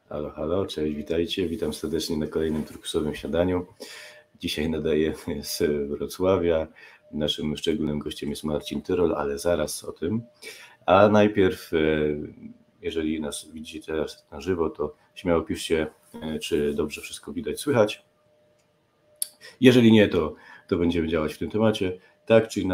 Halo, halo, cześć, witajcie. Witam serdecznie na kolejnym turkusowym śniadaniu. Dzisiaj nadaję z Wrocławia. Naszym szczególnym gościem jest Marcin Tyrol, ale zaraz o tym. A najpierw, jeżeli nas widzicie teraz na żywo, to śmiało piszcie, czy dobrze wszystko widać, słychać. Jeżeli nie, to będziemy działać w tym temacie. Tak czy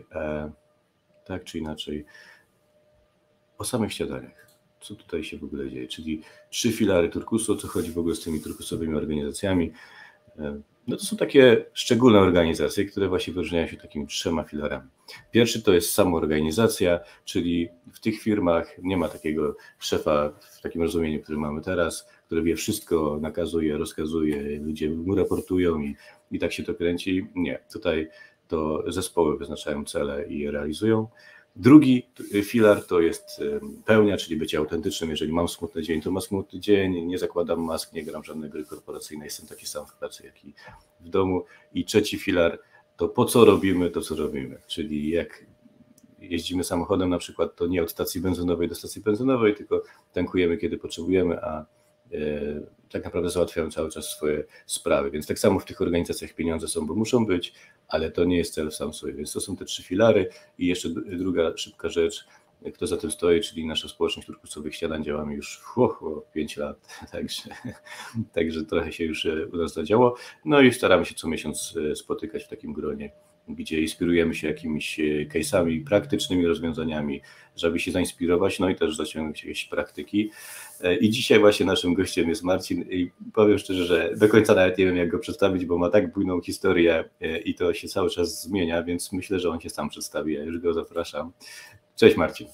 inaczej, o samych śniadaniach. Co tutaj się w ogóle dzieje, czyli 3 filary turkusu, o co chodzi w ogóle z tymi turkusowymi organizacjami. No to są takie szczególne organizacje, które właśnie wyróżniają się takimi 3 filarami. Pierwszy to jest samoorganizacja, czyli w tych firmach nie ma takiego szefa w takim rozumieniu, który mamy teraz, który wie wszystko, nakazuje, rozkazuje, ludzie mu raportują i tak się to kręci. Nie, tutaj to zespoły wyznaczają cele i je realizują. Drugi filar to jest pełnia, czyli bycie autentycznym. Jeżeli mam smutny dzień, to mam smutny dzień, nie zakładam mask, nie gram żadnej gry korporacyjnej, jestem taki sam w pracy, jak i w domu. I trzeci filar to po co robimy to, co robimy, czyli jak jeździmy samochodem na przykład, to nie od stacji benzynowej do stacji benzynowej, tylko tankujemy, kiedy potrzebujemy, a tak naprawdę załatwiają cały czas swoje sprawy. Więc tak samo w tych organizacjach pieniądze są, bo muszą być, ale to nie jest cel sam sobie. Więc to są te 3 filary. I jeszcze druga szybka rzecz, kto za tym stoi, czyli nasza społeczność turkusowych śniadań. Działamy już 5 lat, także trochę się już u nas zadziało. No i staramy się co miesiąc spotykać w takim gronie, gdzie inspirujemy się jakimiś case'ami, praktycznymi rozwiązaniami, żeby się zainspirować, no i też zaciągnąć jakieś praktyki. I dzisiaj właśnie naszym gościem jest Marcin i powiem szczerze, że do końca nawet nie wiem, jak go przedstawić, bo ma tak bujną historię i to się cały czas zmienia, więc myślę, że on się sam przedstawi, ja już go zapraszam. Cześć Marcin.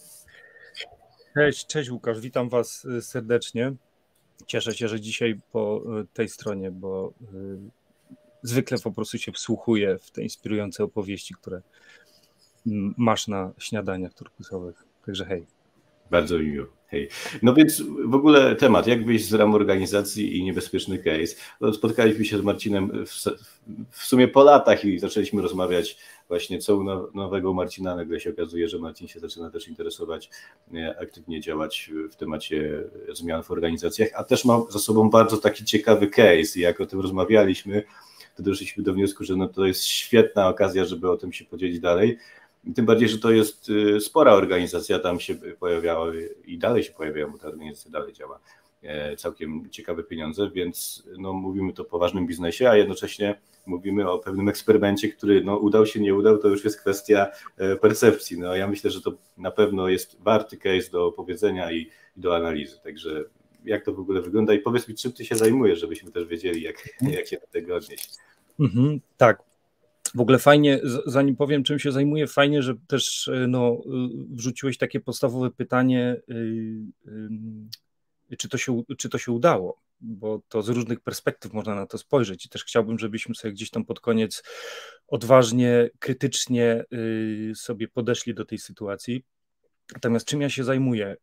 Cześć Łukasz, witam Was serdecznie. Cieszę się, że dzisiaj po tej stronie, bo zwykle po prostu się wsłuchuję w te inspirujące opowieści, które masz na śniadaniach turkusowych. Także hej. Bardzo mi miło. Hej. No więc w ogóle temat, jak wyjść z ram organizacji i niebezpieczny case. No, spotkaliśmy się z Marcinem w sumie po latach i zaczęliśmy rozmawiać właśnie co u nowego Marcina. Nagle się okazuje, że Marcin się zaczyna też interesować, aktywnie działać w temacie zmian w organizacjach, a też ma za sobą bardzo taki ciekawy case i jak o tym rozmawialiśmy, to doszliśmy do wniosku, że no to jest świetna okazja, żeby o tym się podzielić dalej. Tym bardziej, że to jest spora organizacja, tam się pojawiały i dalej się pojawiają, bo ta organizacja dalej działa, całkiem ciekawe pieniądze, więc no, mówimy to o poważnym biznesie, a jednocześnie mówimy o pewnym eksperymencie, który no, udał się, nie udał, to już jest kwestia percepcji. No, ja myślę, że to na pewno jest warty case do opowiedzenia i do analizy, także jak to w ogóle wygląda i powiedz mi, czym ty się zajmujesz, żebyśmy też wiedzieli, jak się do tego odnieść. Tak. W ogóle fajnie, zanim powiem, czym się zajmuję, fajnie, że też wrzuciłeś takie podstawowe pytanie, czy to się udało, bo to z różnych perspektyw można na to spojrzeć i też chciałbym, żebyśmy sobie gdzieś tam pod koniec odważnie, krytycznie sobie podeszli do tej sytuacji. Natomiast czym ja się zajmuję?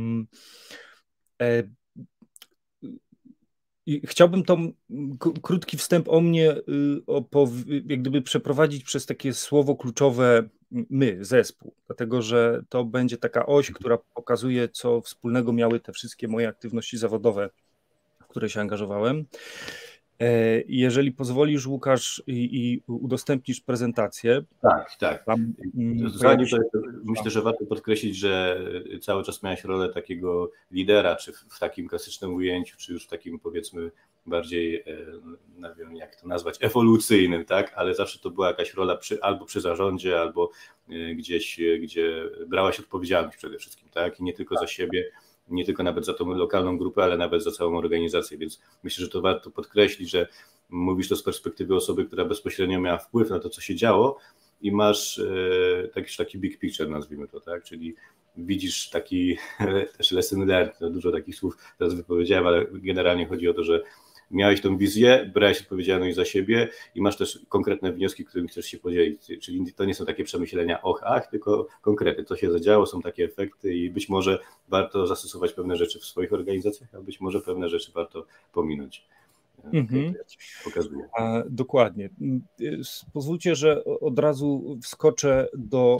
I chciałbym krótki wstęp o mnie jak gdyby przeprowadzić przez takie słowo kluczowe my, zespół, dlatego że to będzie taka oś, która pokazuje, co wspólnego miały te wszystkie moje aktywności zawodowe, w które się angażowałem. Jeżeli pozwolisz, Łukasz, i udostępnisz prezentację. Tak. Zanim to myślę, że warto podkreślić, że cały czas miałeś rolę takiego lidera, czy w takim klasycznym ujęciu, czy już w takim powiedzmy bardziej, nie wiem jak to nazwać, ewolucyjnym, tak? Ale zawsze to była jakaś rola albo przy zarządzie, albo gdzieś, gdzie brałaś odpowiedzialność przede wszystkim, tak? I nie tylko za siebie, nie tylko nawet za tą lokalną grupę, ale nawet za całą organizację, więc myślę, że to warto podkreślić, że mówisz to z perspektywy osoby, która bezpośrednio miała wpływ na to, co się działo i masz taki big picture, nazwijmy to, tak, czyli widzisz taki też lesson learned, no dużo takich słów teraz wypowiedziałem, ale generalnie chodzi o to, że miałeś tą wizję, brałeś odpowiedzialność za siebie i masz też konkretne wnioski, którymi chcesz się podzielić, czyli to nie są takie przemyślenia tylko konkrety, co się zadziało, są takie efekty i być może warto zastosować pewne rzeczy w swoich organizacjach, a być może pewne rzeczy warto pominąć. Okay, to ja ci pokazuję. Dokładnie. Pozwólcie, że od razu wskoczę do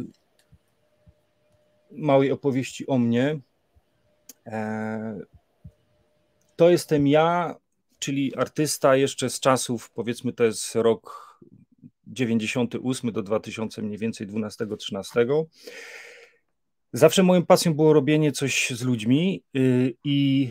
małej opowieści o mnie. to jestem ja, czyli artysta jeszcze z czasów, powiedzmy to jest rok 98 do 2000 mniej więcej 12-13. Zawsze moją pasją było robienie coś z ludźmi i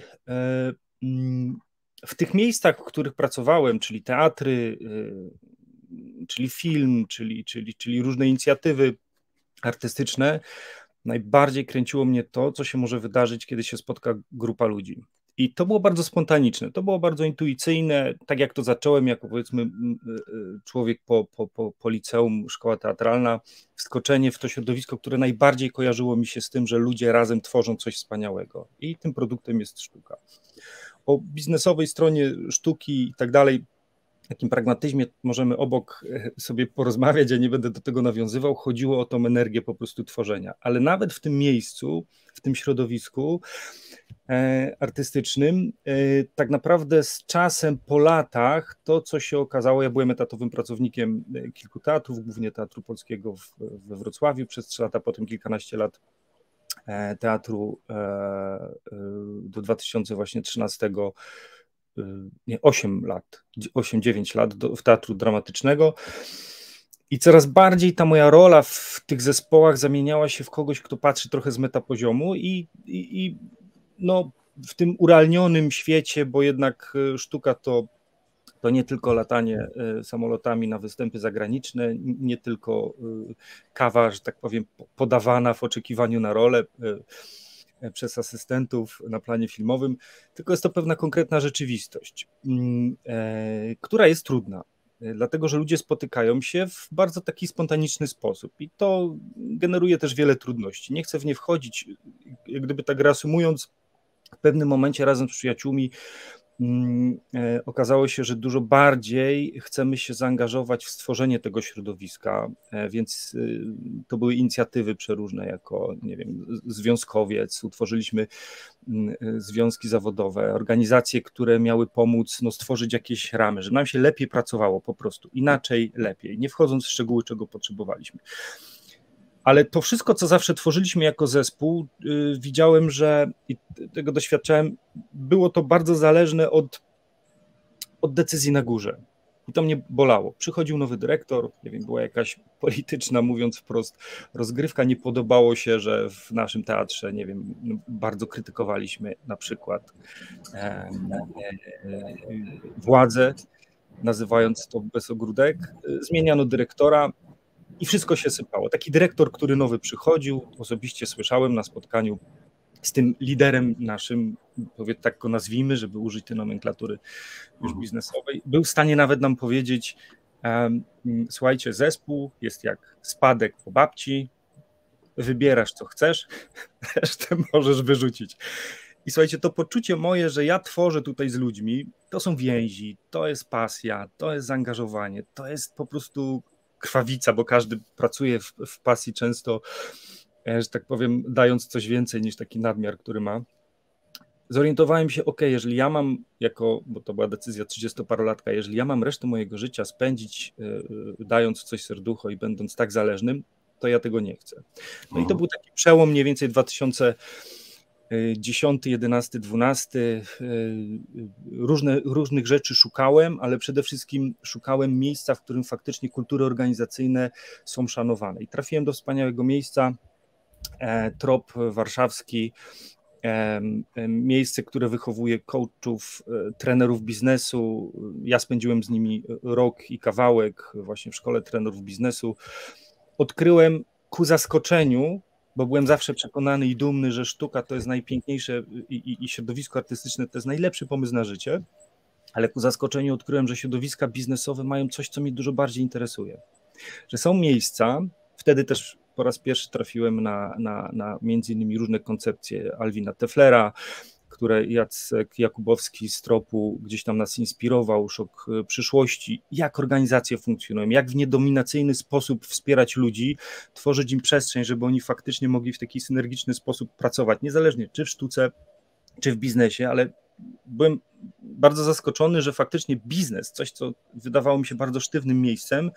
w tych miejscach, w których pracowałem, czyli teatry, czyli film, czyli różne inicjatywy artystyczne, najbardziej kręciło mnie to, co się może wydarzyć, kiedy się spotka grupa ludzi. I to było bardzo spontaniczne, to było bardzo intuicyjne, tak jak to zacząłem jako powiedzmy człowiek po liceum, szkoła teatralna, wskoczenie w to środowisko, które najbardziej kojarzyło mi się z tym, że ludzie razem tworzą coś wspaniałego i tym produktem jest sztuka. O biznesowej stronie sztuki i tak dalej, takim pragmatyzmie możemy obok sobie porozmawiać, ja nie będę do tego nawiązywał, chodziło o tą energię po prostu tworzenia, ale nawet w tym miejscu, w tym środowisku artystycznym, tak naprawdę z czasem, po latach, to co się okazało, ja byłem etatowym pracownikiem kilku teatrów, głównie Teatru Polskiego we Wrocławiu przez 3 lata, potem kilkanaście lat teatru do 2013, nie, 8 lat, 8-9 lat w teatru dramatycznego i coraz bardziej ta moja rola w tych zespołach zamieniała się w kogoś, kto patrzy trochę z metapoziomu i no, w tym urealnionym świecie, bo jednak sztuka to nie tylko latanie samolotami na występy zagraniczne, nie tylko kawa, że tak powiem, podawana w oczekiwaniu na rolę przez asystentów na planie filmowym, tylko jest to pewna konkretna rzeczywistość, która jest trudna, dlatego że ludzie spotykają się w bardzo taki spontaniczny sposób i to generuje też wiele trudności. Nie chcę w nie wchodzić, jak gdyby tak reasumując, w pewnym momencie razem z przyjaciółmi okazało się, że dużo bardziej chcemy się zaangażować w stworzenie tego środowiska, więc to były inicjatywy przeróżne, jako, nie wiem, związkowiec, utworzyliśmy związki zawodowe, organizacje, które miały pomóc stworzyć jakieś ramy, żeby nam się lepiej pracowało po prostu, inaczej, lepiej, nie wchodząc w szczegóły, czego potrzebowaliśmy. Ale to wszystko, co zawsze tworzyliśmy jako zespół, widziałem, że i tego doświadczałem, było to bardzo zależne od decyzji na górze. I to mnie bolało. Przychodził nowy dyrektor, nie wiem, była jakaś polityczna, mówiąc wprost, rozgrywka. Nie podobało się, że w naszym teatrze, nie wiem, bardzo krytykowaliśmy na przykład władzę, nazywając to bez ogródek. Zmieniano dyrektora. I wszystko się sypało. Taki dyrektor, który nowy przychodził, osobiście słyszałem na spotkaniu z tym liderem naszym, tak go nazwijmy, żeby użyć tej nomenklatury już biznesowej, był w stanie nawet nam powiedzieć, słuchajcie, zespół jest jak spadek po babci, wybierasz co chcesz, resztę możesz wyrzucić. I słuchajcie, to poczucie moje, że ja tworzę tutaj z ludźmi, to są więzi, to jest pasja, to jest zaangażowanie, to jest po prostu krwawica, bo każdy pracuje w pasji często, że tak powiem, dając coś więcej niż taki nadmiar, który ma. Zorientowałem się, jeżeli ja mam bo to była decyzja 30-parolatka, jeżeli ja mam resztę mojego życia spędzić dając coś serducho i będąc tak zależnym, to ja tego nie chcę. No i to był taki przełom mniej więcej 2010, 11, 12, różnych rzeczy szukałem, ale przede wszystkim szukałem miejsca, w którym faktycznie kultury organizacyjne są szanowane. I trafiłem do wspaniałego miejsca, Trop warszawski, miejsce, które wychowuje coachów, trenerów biznesu. Ja spędziłem z nimi rok i kawałek właśnie w szkole trenerów biznesu. Odkryłem ku zaskoczeniu, bo byłem zawsze przekonany i dumny, że sztuka to jest najpiękniejsze i środowisko artystyczne to jest najlepszy pomysł na życie, ale ku zaskoczeniu odkryłem, że środowiska biznesowe mają coś, co mnie dużo bardziej interesuje. Że są miejsca, wtedy też po raz pierwszy trafiłem na między innymi różne koncepcje Alwina Teflera, które Jacek Jakubowski z Tropu gdzieś tam nas inspirował, Szok przyszłości, jak organizacje funkcjonują, jak w niedominacyjny sposób wspierać ludzi, tworzyć im przestrzeń, żeby oni faktycznie mogli w taki synergiczny sposób pracować, niezależnie czy w sztuce, czy w biznesie, ale byłem bardzo zaskoczony, że faktycznie biznes, coś co wydawało mi się bardzo sztywnym miejscem,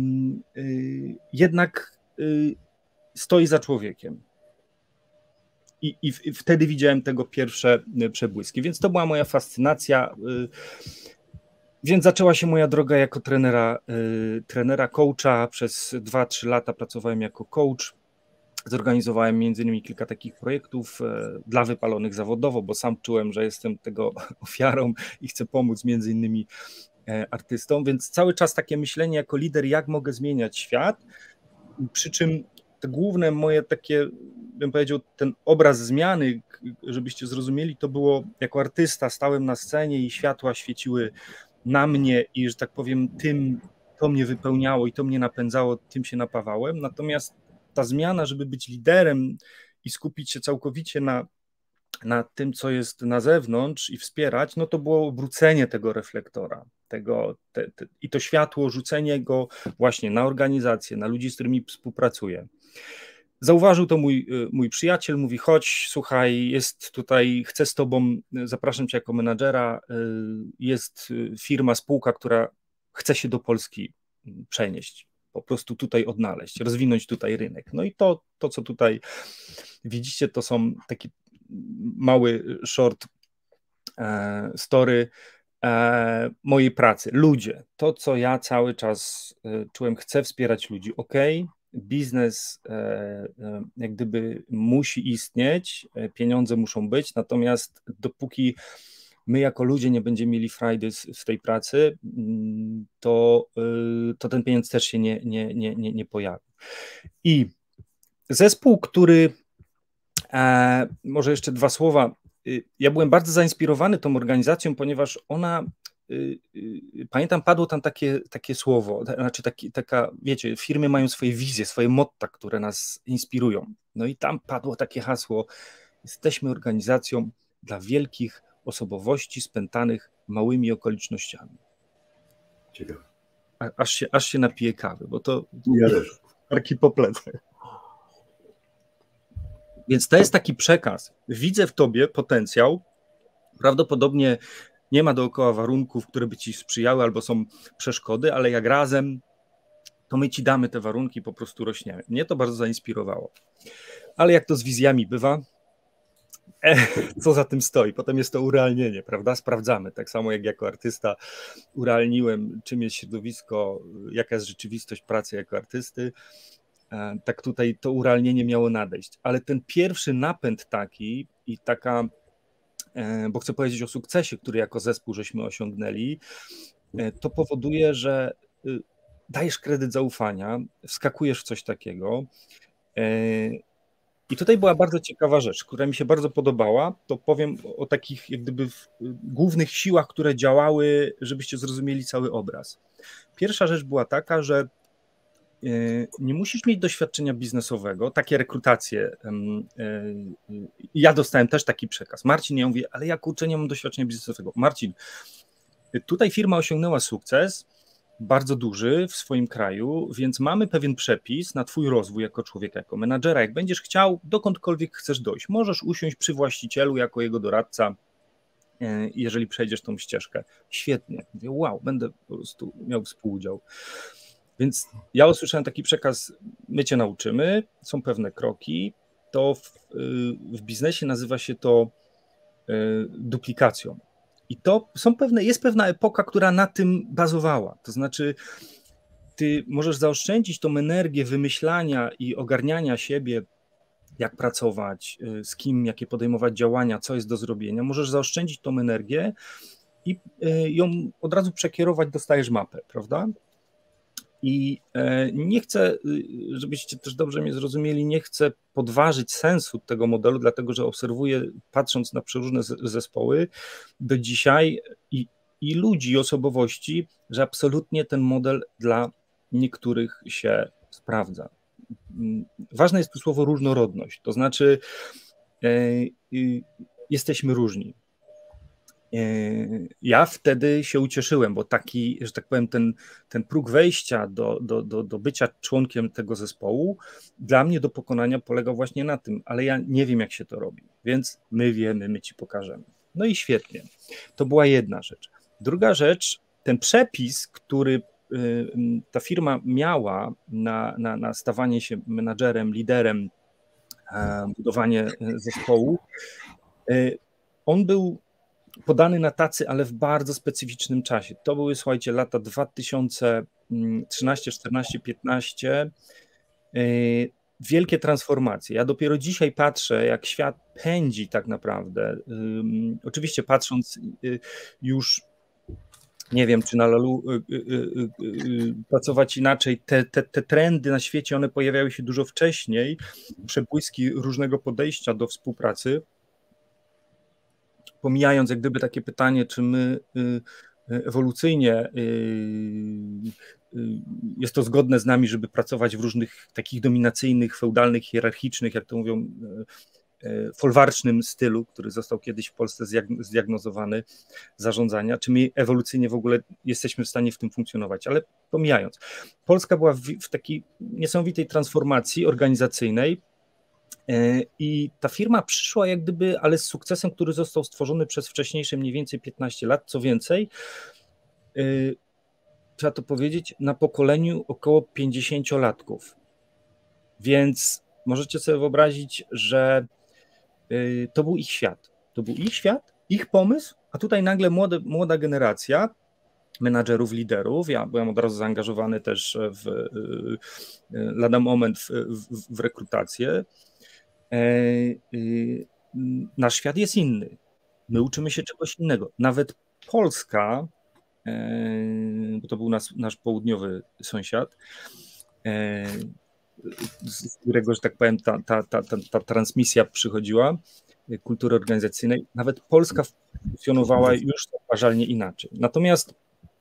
jednak stoi za człowiekiem. I wtedy widziałem tego pierwsze przebłyski, więc to była moja fascynacja. Więc zaczęła się moja droga jako trenera coacha. Przez 2-3 lata pracowałem jako coach. Zorganizowałem między innymi kilka takich projektów dla wypalonych zawodowo, bo sam czułem, że jestem tego ofiarą i chcę pomóc między innymi artystom, więc cały czas takie myślenie jako lider, jak mogę zmieniać świat, przy czym te główne moje takie, bym powiedział, ten obraz zmiany, żebyście zrozumieli, to było jako artysta, stałem na scenie i światła świeciły na mnie i, że tak powiem, tym to mnie wypełniało i to mnie napędzało, tym się napawałem, natomiast ta zmiana, żeby być liderem i skupić się całkowicie na tym, co jest na zewnątrz i wspierać, no to było obrócenie tego reflektora, i to światło, rzucenie go właśnie na organizację, na ludzi, z którymi współpracuję. Zauważył to mój przyjaciel, mówi: chodź, słuchaj, jest tutaj, chcę z tobą, zapraszam cię jako menadżera, jest firma, spółka, która chce się do Polski przenieść, po prostu tutaj odnaleźć, rozwinąć tutaj rynek. No i to co tutaj widzicie, to są taki mały short story mojej pracy. Ludzie, to co ja cały czas czułem, chcę wspierać ludzi, biznes jak gdyby musi istnieć, pieniądze muszą być, natomiast dopóki my jako ludzie nie będziemy mieli frajdy z tej pracy, to ten pieniądz też się nie pojawi. I zespół, który, może jeszcze 2 słowa, ja byłem bardzo zainspirowany tą organizacją, ponieważ ona, pamiętam, padło tam takie słowo, znaczy wiecie, firmy mają swoje wizje, swoje motta, które nas inspirują. No i tam padło takie hasło: jesteśmy organizacją dla wielkich osobowości spętanych małymi okolicznościami. Ciekawe. Aż się napiję kawy, bo to ja też. Taki po plecach. Więc to jest taki przekaz. Widzę w tobie potencjał. Prawdopodobnie nie ma dookoła warunków, które by ci sprzyjały, albo są przeszkody, ale jak razem, to my ci damy te warunki, po prostu rośniemy. Mnie to bardzo zainspirowało. Ale jak to z wizjami bywa, co za tym stoi? Potem jest to urealnienie, prawda? Sprawdzamy. Tak samo jak jako artysta urealniłem, czym jest środowisko, jaka jest rzeczywistość pracy jako artysty, tak tutaj to urealnienie miało nadejść. Ale ten pierwszy napęd taki i taka, bo chcę powiedzieć o sukcesie, który jako zespół żeśmy osiągnęli, to powoduje, że dajesz kredyt zaufania, wskakujesz w coś takiego. I tutaj była bardzo ciekawa rzecz, która mi się bardzo podobała. To powiem o takich jak gdyby głównych siłach, które działały, żebyście zrozumieli cały obraz. Pierwsza rzecz była taka, że nie musisz mieć doświadczenia biznesowego, takie rekrutacje. Ja dostałem też taki przekaz. Marcin, ja mówię, ale ja kurczę, nie mam doświadczenia biznesowego. Marcin, tutaj firma osiągnęła sukces bardzo duży w swoim kraju, więc mamy pewien przepis na twój rozwój jako człowieka, jako menadżera. Jak będziesz chciał, dokądkolwiek chcesz dojść, możesz usiąść przy właścicielu jako jego doradca, jeżeli przejdziesz tą ścieżkę. Świetnie. Mówię, wow, będę po prostu miał współudział. Więc ja usłyszałem taki przekaz: my cię nauczymy, są pewne kroki, to w biznesie nazywa się to duplikacją. I to jest pewna epoka, która na tym bazowała. To znaczy, ty możesz zaoszczędzić tą energię wymyślania i ogarniania siebie, jak pracować, z kim, jakie podejmować działania, co jest do zrobienia. Możesz zaoszczędzić tą energię i ją od razu przekierować, dostajesz mapę, prawda? I nie chcę, żebyście też dobrze mnie zrozumieli, nie chcę podważyć sensu tego modelu, dlatego że obserwuję, patrząc na przeróżne zespoły do dzisiaj i ludzi, i osobowości, że absolutnie ten model dla niektórych się sprawdza. Ważne jest tu słowo różnorodność, to znaczy jesteśmy różni. Ja wtedy się ucieszyłem, bo taki, że tak powiem, ten próg wejścia do bycia członkiem tego zespołu dla mnie do pokonania polegał właśnie na tym, ale ja nie wiem, jak się to robi, więc my wiemy, my ci pokażemy. No i świetnie. To była jedna rzecz. Druga rzecz, ten przepis, który ta firma miała na stawanie się menadżerem, liderem budowanie zespołu. On był podany na tacy, ale w bardzo specyficznym czasie. To były, słuchajcie, lata 2013, 14, 15. Wielkie transformacje. Ja dopiero dzisiaj patrzę, jak świat pędzi tak naprawdę. Oczywiście patrząc już, nie wiem, czy na LoLu pracować inaczej, te trendy na świecie, one pojawiały się dużo wcześniej, przebłyski różnego podejścia do współpracy. Pomijając jak gdyby takie pytanie, czy my ewolucyjnie jest to zgodne z nami, żeby pracować w różnych takich dominacyjnych, feudalnych, hierarchicznych, jak to mówią, folwarcznym stylu, który został kiedyś w Polsce zdiagnozowany, zarządzania, czy my ewolucyjnie w ogóle jesteśmy w stanie w tym funkcjonować, ale pomijając. Polska była w takiej niesamowitej transformacji organizacyjnej i ta firma przyszła jak gdyby, ale z sukcesem, który został stworzony przez wcześniejsze mniej więcej 15 lat, co więcej, trzeba to powiedzieć, na pokoleniu około 50-latków. Więc możecie sobie wyobrazić, że to był ich świat. To był ich świat, ich pomysł, a tutaj nagle młoda generacja menadżerów, liderów. Ja byłem od razu zaangażowany też lada moment w rekrutację. Nasz świat jest inny. My uczymy się czegoś innego. Nawet Polska, bo to był nasz południowy sąsiad, z którego, że tak powiem, ta transmisja przychodziła, kultury organizacyjnej, nawet Polska funkcjonowała już zauważalnie inaczej. Natomiast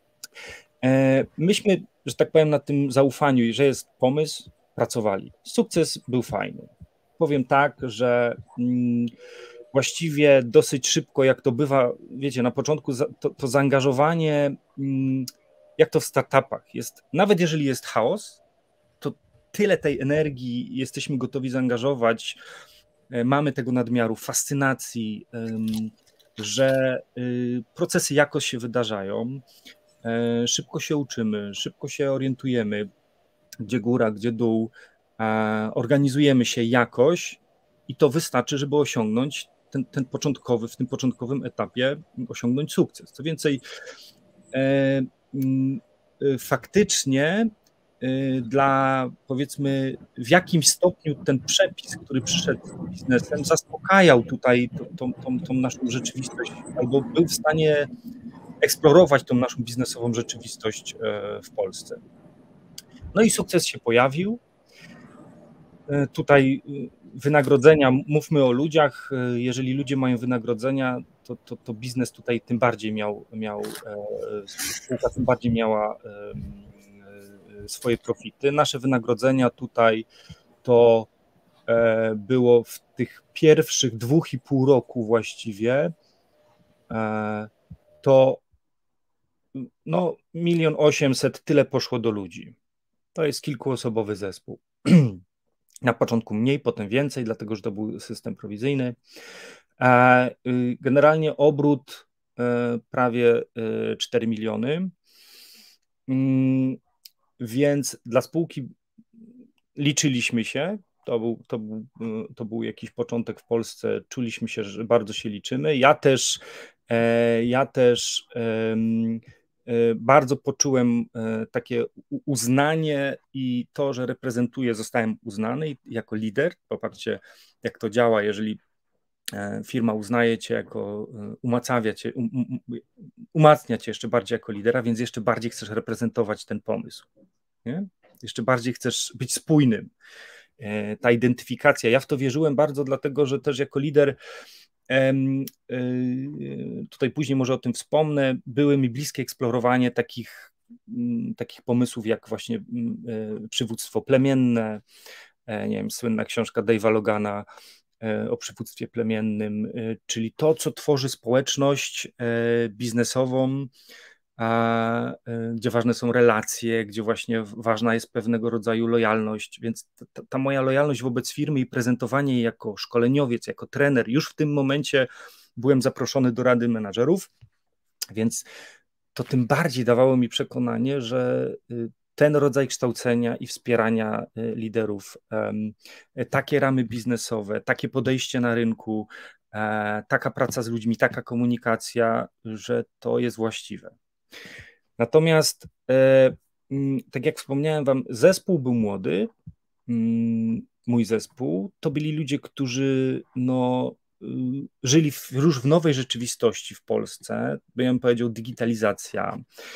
myśmy, że tak powiem, na tym zaufaniu, że jest pomysł, pracowali. Sukces był fajny. Powiem tak, że właściwie dosyć szybko, jak to bywa, wiecie, na początku to zaangażowanie, jak to w startupach jest, nawet jeżeli jest chaos, to tyle tej energii jesteśmy gotowi zaangażować, mamy tego nadmiaru fascynacji, że procesy jakoś się wydarzają, szybko się uczymy, szybko się orientujemy, gdzie góra, gdzie dół, organizujemy się jakoś i to wystarczy, żeby osiągnąć w tym początkowym etapie osiągnąć sukces. Co więcej, faktycznie powiedzmy, w jakimś stopniu ten przepis, który przyszedł z biznesem, zaspokajał tutaj tą naszą rzeczywistość, albo był w stanie eksplorować tą naszą biznesową rzeczywistość w Polsce. No i sukces się pojawił. Tutaj wynagrodzenia, mówmy o ludziach, jeżeli ludzie mają wynagrodzenia, to biznes tutaj tym bardziej spółka tym bardziej miała swoje profity. Nasze wynagrodzenia tutaj to było w tych pierwszych 2,5 roku właściwie to 1 800 000 tyle poszło do ludzi. To jest kilkuosobowy zespół. Na początku mniej, potem więcej, dlatego że to był system prowizyjny. Generalnie obrót prawie 4 miliony. Więc dla spółki liczyliśmy się. To był jakiś początek w Polsce. Czuliśmy się, że bardzo się liczymy. Ja też bardzo poczułem takie uznanie i to, że reprezentuję, zostałem uznany jako lider. Popatrzcie, jak to działa, jeżeli firma uznaje cię jako, umacnia cię jeszcze bardziej jako lidera, więc jeszcze bardziej chcesz reprezentować ten pomysł. Nie? Jeszcze bardziej chcesz być spójnym. Ta identyfikacja, ja w to wierzyłem bardzo, dlatego że też jako lider, tutaj później może o tym wspomnę, były mi bliskie eksplorowanie takich pomysłów jak właśnie przywództwo plemienne, nie wiem, słynna książka Dave'a Logana o przywództwie plemiennym, czyli to, co tworzy społeczność biznesową, gdzie ważne są relacje, gdzie właśnie ważna jest pewnego rodzaju lojalność, więc ta moja lojalność wobec firmy i prezentowanie jej jako szkoleniowiec, jako trener, już w tym momencie byłem zaproszony do Rady Menadżerów, więc to tym bardziej dawało mi przekonanie, że ten rodzaj kształcenia i wspierania liderów, takie ramy biznesowe, takie podejście na rynku, taka praca z ludźmi, taka komunikacja, że to jest właściwe. Natomiast, tak jak wspomniałem wam, zespół był młody, mój zespół, to byli ludzie, którzy żyli już w nowej rzeczywistości w Polsce, bym powiedział digitalizacja,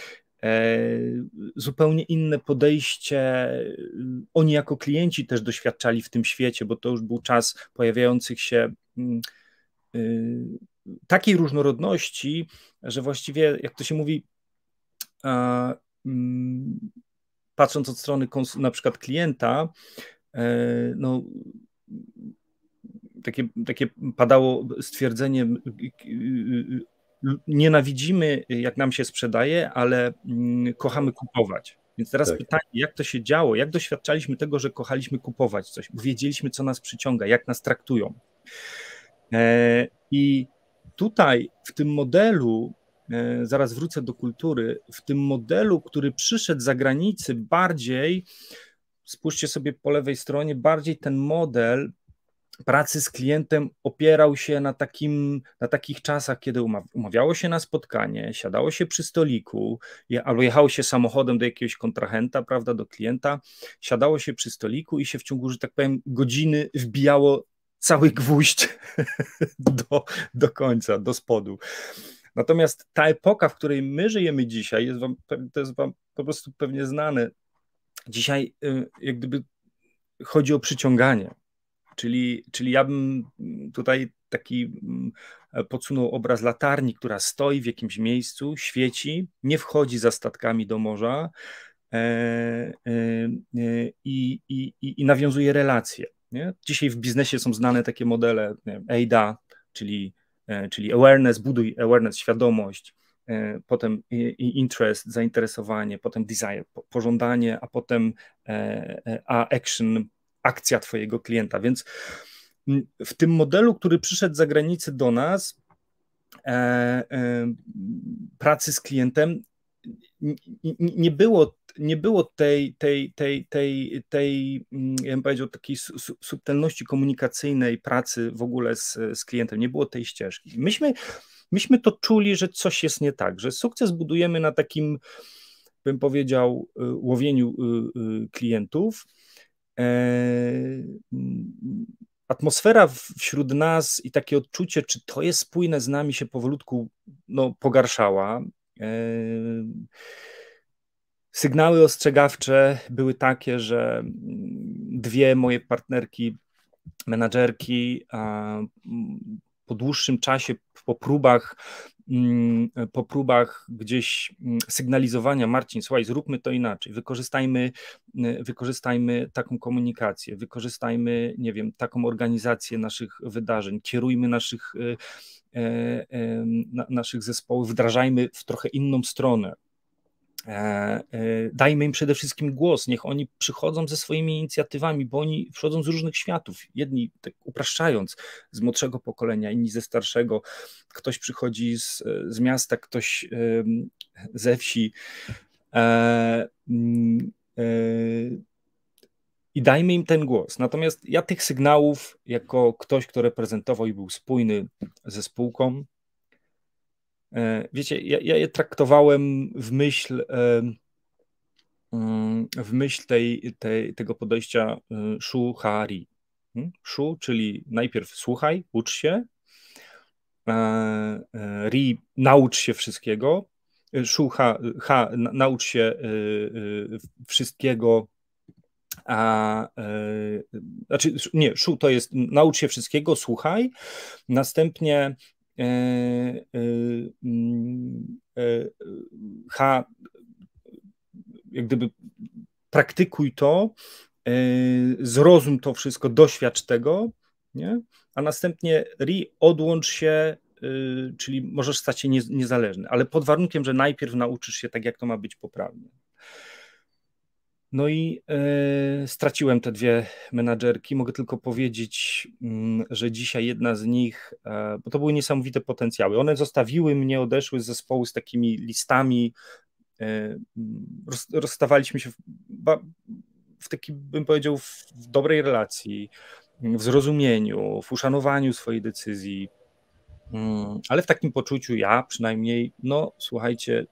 zupełnie inne podejście. Oni jako klienci też doświadczali w tym świecie, bo to już był czas pojawiających się takiej różnorodności, że właściwie, jak to się mówi, patrząc od strony na przykład klienta, takie padało stwierdzenie, nienawidzimy, jak nam się sprzedaje, ale kochamy kupować. Więc teraz pytanie, jak to się działo, jak doświadczaliśmy tego, że kochaliśmy kupować coś, bo wiedzieliśmy, co nas przyciąga, jak nas traktują. I tutaj w tym modelu, zaraz wrócę do kultury, w tym modelu, który przyszedł z zagranicy bardziej, spójrzcie sobie po lewej stronie, bardziej ten model pracy z klientem opierał się na takich czasach, kiedy umawiało się na spotkanie, siadało się przy stoliku, albo jechało się samochodem do jakiegoś kontrahenta, prawda, do klienta, siadało się przy stoliku i się w ciągu, że tak powiem, godziny wbijało cały gwóźdź do końca, do spodu. Natomiast ta epoka, w której my żyjemy dzisiaj, to jest wam po prostu pewnie znane. Dzisiaj jak gdyby chodzi o przyciąganie. Czyli ja bym tutaj taki podsunął obraz latarni, która stoi w jakimś miejscu, świeci, nie wchodzi za statkami do morza i nawiązuje relacje. Nie? Dzisiaj w biznesie są znane takie modele AIDA, czyli awareness, buduj awareness, świadomość, potem interest, zainteresowanie, potem desire, pożądanie, a potem action, akcja twojego klienta. Więc w tym modelu, który przyszedł z zagranicy do nas, pracy z klientem, nie było tej ja bym powiedział, takiej subtelności komunikacyjnej pracy w ogóle z klientem, nie było tej ścieżki. Myśmy to czuli, że coś jest nie tak, że sukces budujemy na takim, bym powiedział, łowieniu klientów. Atmosfera wśród nas i takie odczucie, czy to jest spójne z nami, się powolutku pogarszała. Sygnały ostrzegawcze były takie, że dwie moje partnerki, menadżerki, po dłuższym czasie, po próbach gdzieś sygnalizowania, Marcin, słuchaj, zróbmy to inaczej, wykorzystajmy taką komunikację, wykorzystajmy, nie wiem, taką organizację naszych wydarzeń, kierujmy naszych zespołów, wdrażajmy w trochę inną stronę. Dajmy im przede wszystkim głos, niech oni przychodzą ze swoimi inicjatywami, bo oni przychodzą z różnych światów, jedni, tak upraszczając, z młodszego pokolenia, inni ze starszego, ktoś przychodzi z miasta, ktoś ze wsi, i dajmy im ten głos. Natomiast ja tych sygnałów, jako ktoś, kto reprezentował i był spójny ze spółką, wiecie, ja je traktowałem w myśl tego podejścia Shu, Ha, Ri. Shu, czyli najpierw słuchaj, ucz się, Ri, naucz się wszystkiego, Shu, Ha, naucz się wszystkiego, znaczy nie, Shu to jest naucz się wszystkiego, słuchaj, następnie Ha, jak gdyby praktykuj to, zrozum to wszystko, doświadcz tego, nie? A następnie Ri, odłącz się, czyli możesz stać się niezależny, ale pod warunkiem, że najpierw nauczysz się tak, jak to ma być poprawnie. No i straciłem te dwie menadżerki. Mogę tylko powiedzieć, że dzisiaj jedna z nich, bo to były niesamowite potencjały. One zostawiły mnie, odeszły z zespołu z takimi listami rozstawaliśmy się w takiej, bym powiedział, w dobrej relacji, w zrozumieniu, w uszanowaniu swojej decyzji, ale w takim poczuciu ja przynajmniej, no słuchajcie,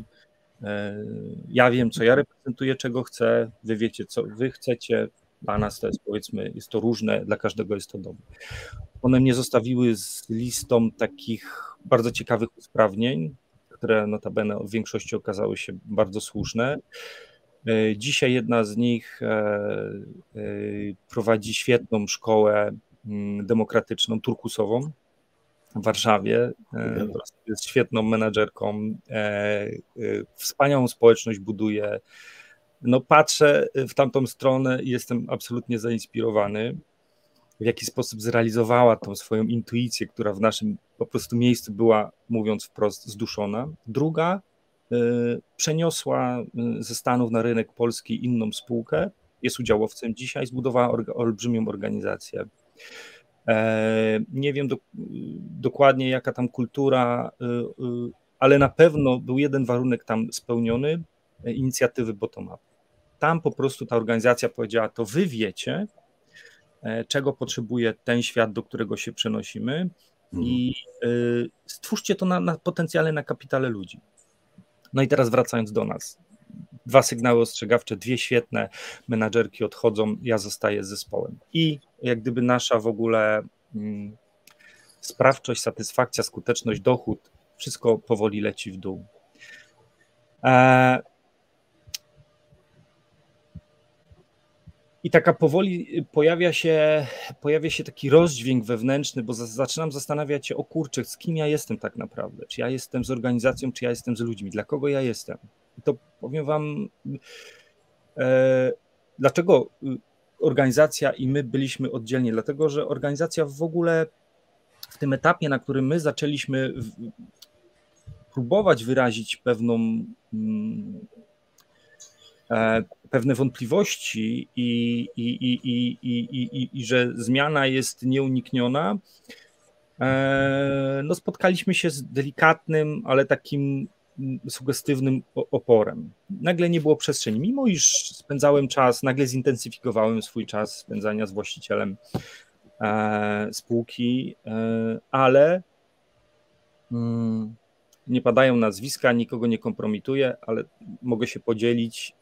ja wiem, co ja reprezentuję, czego chcę, wy wiecie, co wy chcecie, dla nas to jest, powiedzmy, jest to różne, dla każdego jest to dobre. One mnie zostawiły z listą takich bardzo ciekawych usprawnień, które notabene w większości okazały się bardzo słuszne. Dzisiaj jedna z nich prowadzi świetną szkołę demokratyczną, turkusową w Warszawie. Jest świetną menadżerką, wspaniałą społeczność buduje. No patrzę w tamtą stronę i jestem absolutnie zainspirowany, w jaki sposób zrealizowała tą swoją intuicję, która w naszym po prostu miejscu była, mówiąc wprost, zduszona. Druga przeniosła ze Stanów na rynek polski inną spółkę, jest udziałowcem dzisiaj, zbudowała olbrzymią organizację. Nie wiem dokładnie, jaka tam kultura, ale na pewno był jeden warunek tam spełniony, inicjatywy bottom-up. Tam po prostu ta organizacja powiedziała, to wy wiecie, czego potrzebuje ten świat, do którego się przenosimy i stwórzcie to na potencjale, na kapitale ludzi. No i teraz wracając do nas. 2 sygnały ostrzegawcze, 2 świetne menadżerki odchodzą, ja zostaję z zespołem. I jak gdyby nasza w ogóle sprawczość, satysfakcja, skuteczność, dochód, wszystko powoli leci w dół. I taka powoli pojawia się taki rozdźwięk wewnętrzny, bo zaczynam zastanawiać się, o kurczę, z kim ja jestem tak naprawdę? Czy ja jestem z organizacją, czy ja jestem z ludźmi? Dla kogo ja jestem? I to powiem wam, dlaczego organizacja i my byliśmy oddzielnie? Dlatego, że organizacja w ogóle w tym etapie, na którym my zaczęliśmy próbować wyrazić pewne wątpliwości i że zmiana jest nieunikniona, no spotkaliśmy się z delikatnym, ale takim sugestywnym oporem. Nagle nie było przestrzeni, mimo iż spędzałem czas, nagle zintensyfikowałem swój czas spędzania z właścicielem spółki, ale nie padają nazwiska, nikogo nie kompromituję, ale mogę się podzielić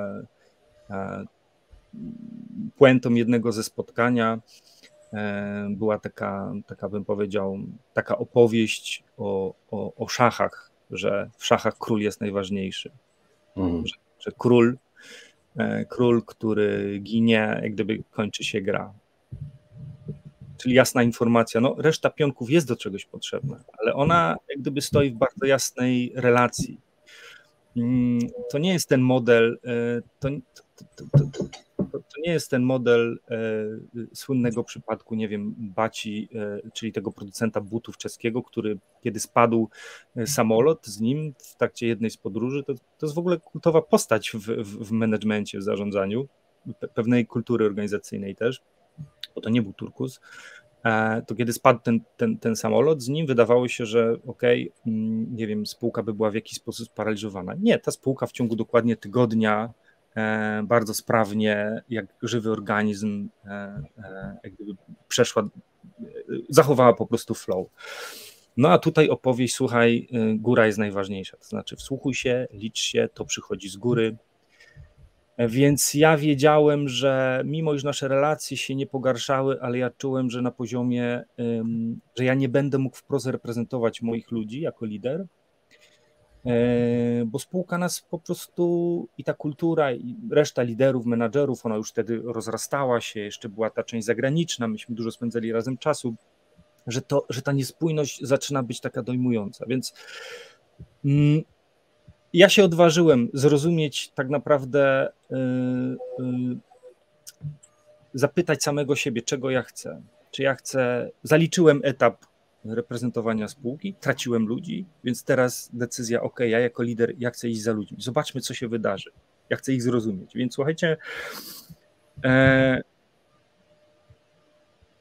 puentą jednego ze spotkania. Była taka bym powiedział, taka opowieść o szachach, że w szachach król jest najważniejszy. Że król, który ginie, jak gdyby kończy się gra. Czyli jasna informacja, no reszta pionków jest do czegoś potrzebna, ale ona jak gdyby stoi w bardzo jasnej relacji. To nie jest ten model, to nie jest ten model słynnego przypadku, nie wiem, Baci, czyli tego producenta butów czeskiego, który kiedy spadł samolot z nim w trakcie jednej z podróży, to jest w ogóle kultowa postać w managemencie, w zarządzaniu, pewnej kultury organizacyjnej też, bo to nie był turkus. To kiedy spadł ten samolot, z nim wydawało się, że nie wiem, spółka by była w jakiś sposób sparaliżowana. Nie, ta spółka w ciągu dokładnie tygodnia bardzo sprawnie, jak żywy organizm, jak gdyby zachowała po prostu flow. No a tutaj opowieść, słuchaj, góra jest najważniejsza, to znaczy wsłuchuj się, licz się, to przychodzi z góry. Więc ja wiedziałem, że mimo iż nasze relacje się nie pogarszały, ale ja czułem, że na poziomie, że ja nie będę mógł wprost reprezentować moich ludzi jako lider, bo spółka nas po prostu i ta kultura i reszta liderów, menadżerów, ona już wtedy rozrastała się, jeszcze była ta część zagraniczna, myśmy dużo spędzali razem czasu, że ta niespójność zaczyna być taka dojmująca, więc ja się odważyłem zrozumieć tak naprawdę, zapytać samego siebie, czego ja chcę. Czy ja chcę, zaliczyłem etap reprezentowania spółki, traciłem ludzi, więc teraz decyzja, ja jako lider, ja chcę iść za ludźmi. Zobaczmy, co się wydarzy. Ja chcę ich zrozumieć. Więc słuchajcie,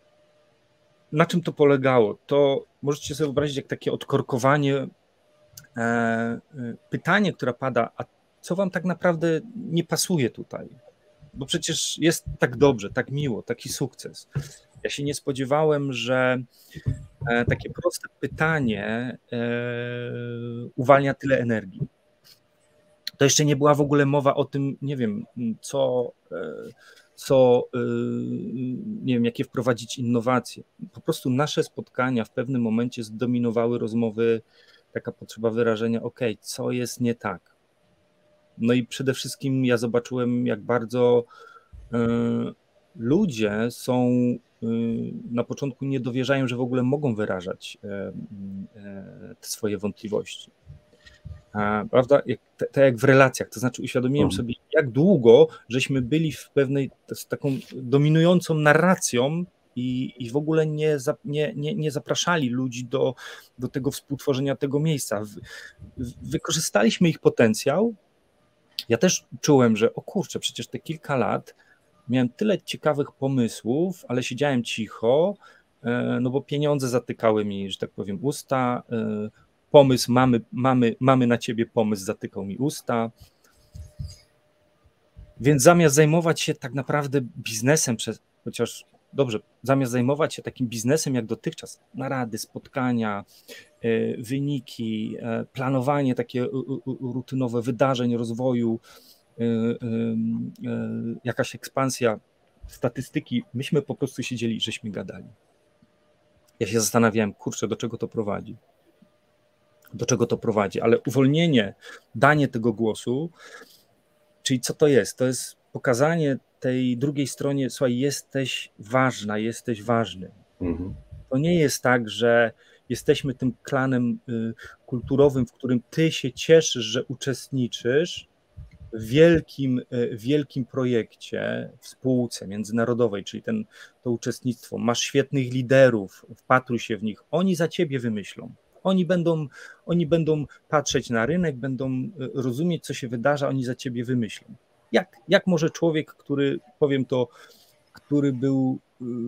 na czym to polegało? To możecie sobie wyobrazić jak takie odkorkowanie pytanie, które pada, a co wam tak naprawdę nie pasuje tutaj? Bo przecież jest tak dobrze, tak miło, taki sukces. Ja się nie spodziewałem, że takie proste pytanie uwalnia tyle energii. To jeszcze nie była w ogóle mowa o tym, nie wiem, nie wiem, jakie wprowadzić innowacje. Po prostu nasze spotkania w pewnym momencie zdominowały rozmowy, taka potrzeba wyrażenia, co jest nie tak. No i przede wszystkim ja zobaczyłem, jak bardzo ludzie są, na początku nie dowierzają, że w ogóle mogą wyrażać te swoje wątpliwości. Prawda? Tak jak w relacjach, to znaczy uświadomiłem sobie, jak długo żeśmy byli w pewnej, z taką dominującą narracją i w ogóle nie zapraszali ludzi do tego współtworzenia tego miejsca. Wykorzystaliśmy ich potencjał. Ja też czułem, że o kurczę, przecież te kilka lat miałem tyle ciekawych pomysłów, ale siedziałem cicho, no bo pieniądze zatykały mi, że tak powiem, usta. Pomysł, mamy na ciebie pomysł, zatykał mi usta. Więc zamiast zajmować się tak naprawdę biznesem, chociaż dobrze, zamiast zajmować się takim biznesem jak dotychczas, narady, spotkania, wyniki, planowanie takie rutynowe wydarzeń, rozwoju, jakaś ekspansja, statystyki, myśmy po prostu siedzieli, żeśmy gadali. Ja się zastanawiałem, kurczę, do czego to prowadzi? Do czego to prowadzi? Ale uwolnienie, danie tego głosu, czyli co to jest? To jest pokazanie tej drugiej stronie, słuchaj, jesteś ważna, jesteś ważny. To nie jest tak, że jesteśmy tym klanem kulturowym, w którym ty się cieszysz, że uczestniczysz w wielkim projekcie w spółce międzynarodowej, czyli to uczestnictwo. Masz świetnych liderów, wpatruj się w nich, oni za ciebie wymyślą. Oni będą patrzeć na rynek, będą rozumieć, co się wydarza, oni za ciebie wymyślą. Jak może człowiek, który, powiem to, który był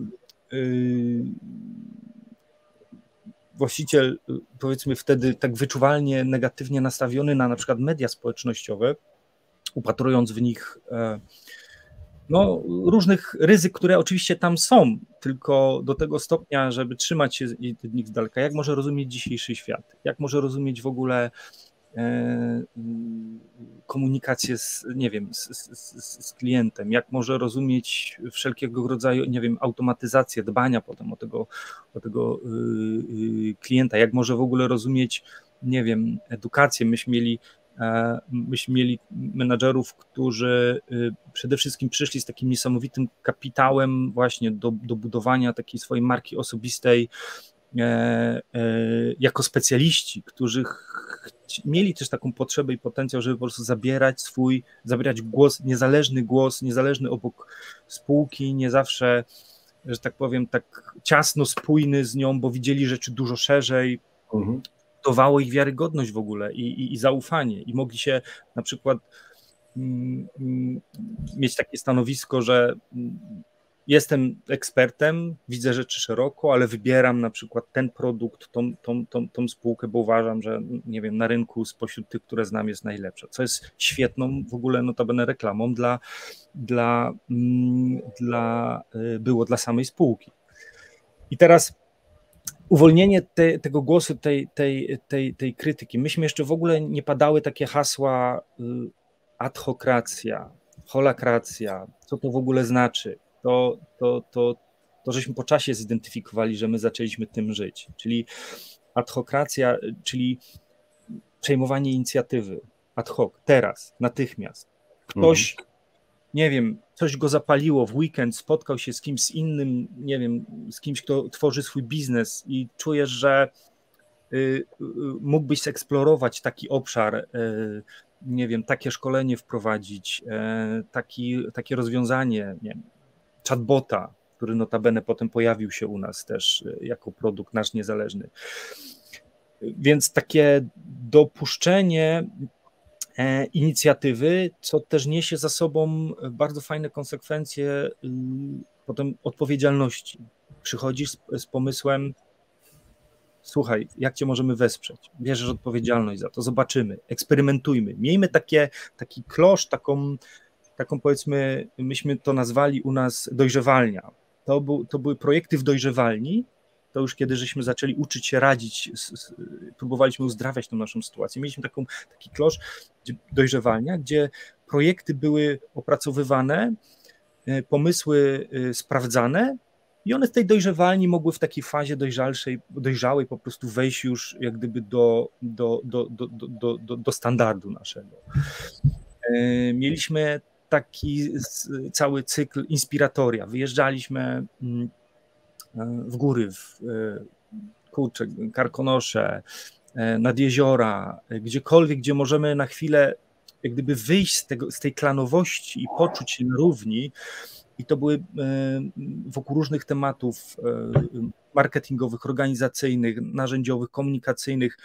właściciel, powiedzmy wtedy tak wyczuwalnie negatywnie nastawiony na przykład media społecznościowe, upatrując w nich no, różnych ryzyk, które oczywiście tam są, tylko do tego stopnia, żeby trzymać się od nich z daleka. Jak może rozumieć dzisiejszy świat? Jak może rozumieć w ogóle komunikację z klientem? Jak może rozumieć wszelkiego rodzaju, nie wiem, automatyzację, dbania potem o tego klienta? Jak może w ogóle rozumieć, nie wiem, edukację? Myśmy mieli menadżerów, którzy przede wszystkim przyszli z takim niesamowitym kapitałem właśnie do budowania takiej swojej marki osobistej jako specjaliści, którzy mieli też taką potrzebę i potencjał, żeby po prostu zabierać głos, niezależny obok spółki, nie zawsze, że tak powiem, tak ciasno spójny z nią, bo widzieli rzeczy dużo szerzej. Dawało ich wiarygodność w ogóle i zaufanie i mogli się na przykład mieć takie stanowisko, że jestem ekspertem, widzę rzeczy szeroko, ale wybieram na przykład ten produkt, tą spółkę, bo uważam, że nie wiem, na rynku spośród tych, które znam, jest najlepsza, co jest świetną w ogóle notabene reklamą było dla samej spółki. I teraz uwolnienie tego głosu, tej krytyki. Myśmy jeszcze w ogóle nie padały takie hasła adhokracja, holakracja, co to w ogóle znaczy. To żeśmy po czasie zidentyfikowali, że my zaczęliśmy tym żyć. Czyli adhokracja, czyli przejmowanie inicjatywy ad hoc, teraz, natychmiast. Ktoś, nie wiem, coś go zapaliło w weekend, spotkał się z kimś innym, nie wiem, z kimś, kto tworzy swój biznes i czujesz, że mógłbyś eksplorować taki obszar, nie wiem, takie szkolenie wprowadzić, takie rozwiązanie, nie wiem, chatbota, który notabene potem pojawił się u nas też jako produkt nasz niezależny. Więc takie dopuszczenie inicjatywy, co też niesie za sobą bardzo fajne konsekwencje potem odpowiedzialności. Przychodzisz z pomysłem, słuchaj, jak cię możemy wesprzeć? Bierzesz odpowiedzialność za to, zobaczymy, eksperymentujmy. Miejmy taki klosz, taką powiedzmy, myśmy to nazwali u nas dojrzewalnia. To były projekty w dojrzewalni, to już kiedy żeśmy zaczęli uczyć się radzić, próbowaliśmy uzdrawiać tą naszą sytuację. Mieliśmy taki klosz dojrzewalnia, gdzie projekty były opracowywane, pomysły sprawdzane i one w tej dojrzewalni mogły w takiej fazie dojrzałej po prostu wejść już jak gdyby do standardu naszego. Mieliśmy taki cały cykl inspiratoria. Wyjeżdżaliśmy w góry, w Karkonosze, nad jeziora, gdziekolwiek, gdzie możemy na chwilę jak gdyby wyjść z tej klanowości i poczuć się na równi. I to były wokół różnych tematów marketingowych, organizacyjnych, narzędziowych, komunikacyjnych.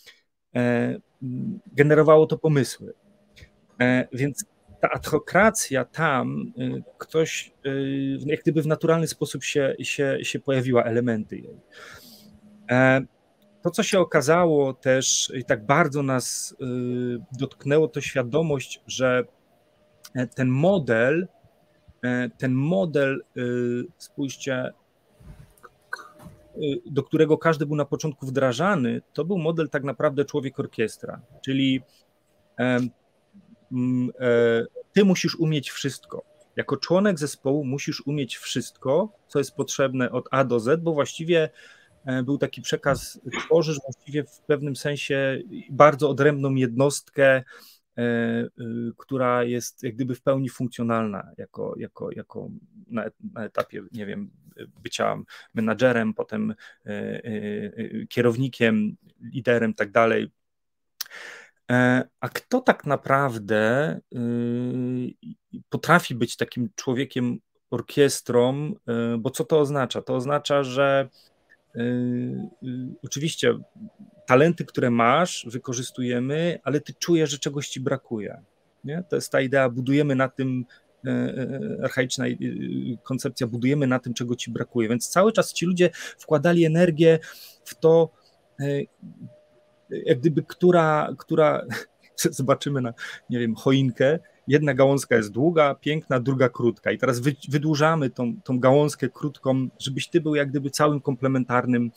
Generowało to pomysły. Więc ta adhokracja tam, ktoś jak gdyby w naturalny sposób się pojawiła, elementy jej. To, co się okazało też i tak bardzo nas dotknęło, to świadomość, że ten model, spójrzcie, do którego każdy był na początku wdrażany, to był model tak naprawdę człowiek orkiestra, czyli ty musisz umieć wszystko. Jako członek zespołu musisz umieć wszystko, co jest potrzebne od A do Z, bo właściwie był taki przekaz, tworzysz właściwie w pewnym sensie bardzo odrębną jednostkę, która jest jak gdyby w pełni funkcjonalna jako na etapie, nie wiem, bycia menadżerem, potem kierownikiem, liderem, tak dalej. A kto tak naprawdę potrafi być takim człowiekiem orkiestrą, bo co to oznacza? To oznacza, że oczywiście talenty, które masz, wykorzystujemy, ale ty czujesz, że czegoś ci brakuje. Nie? To jest ta idea, budujemy na tym, archaiczna koncepcja, budujemy na tym, czego ci brakuje. Więc cały czas ci ludzie wkładali energię w to, jak gdyby która zobaczymy na, nie wiem, choinkę, jedna gałązka jest długa, piękna, druga krótka i teraz wydłużamy tą gałązkę krótką, żebyś ty był jak gdyby całym komplementarnym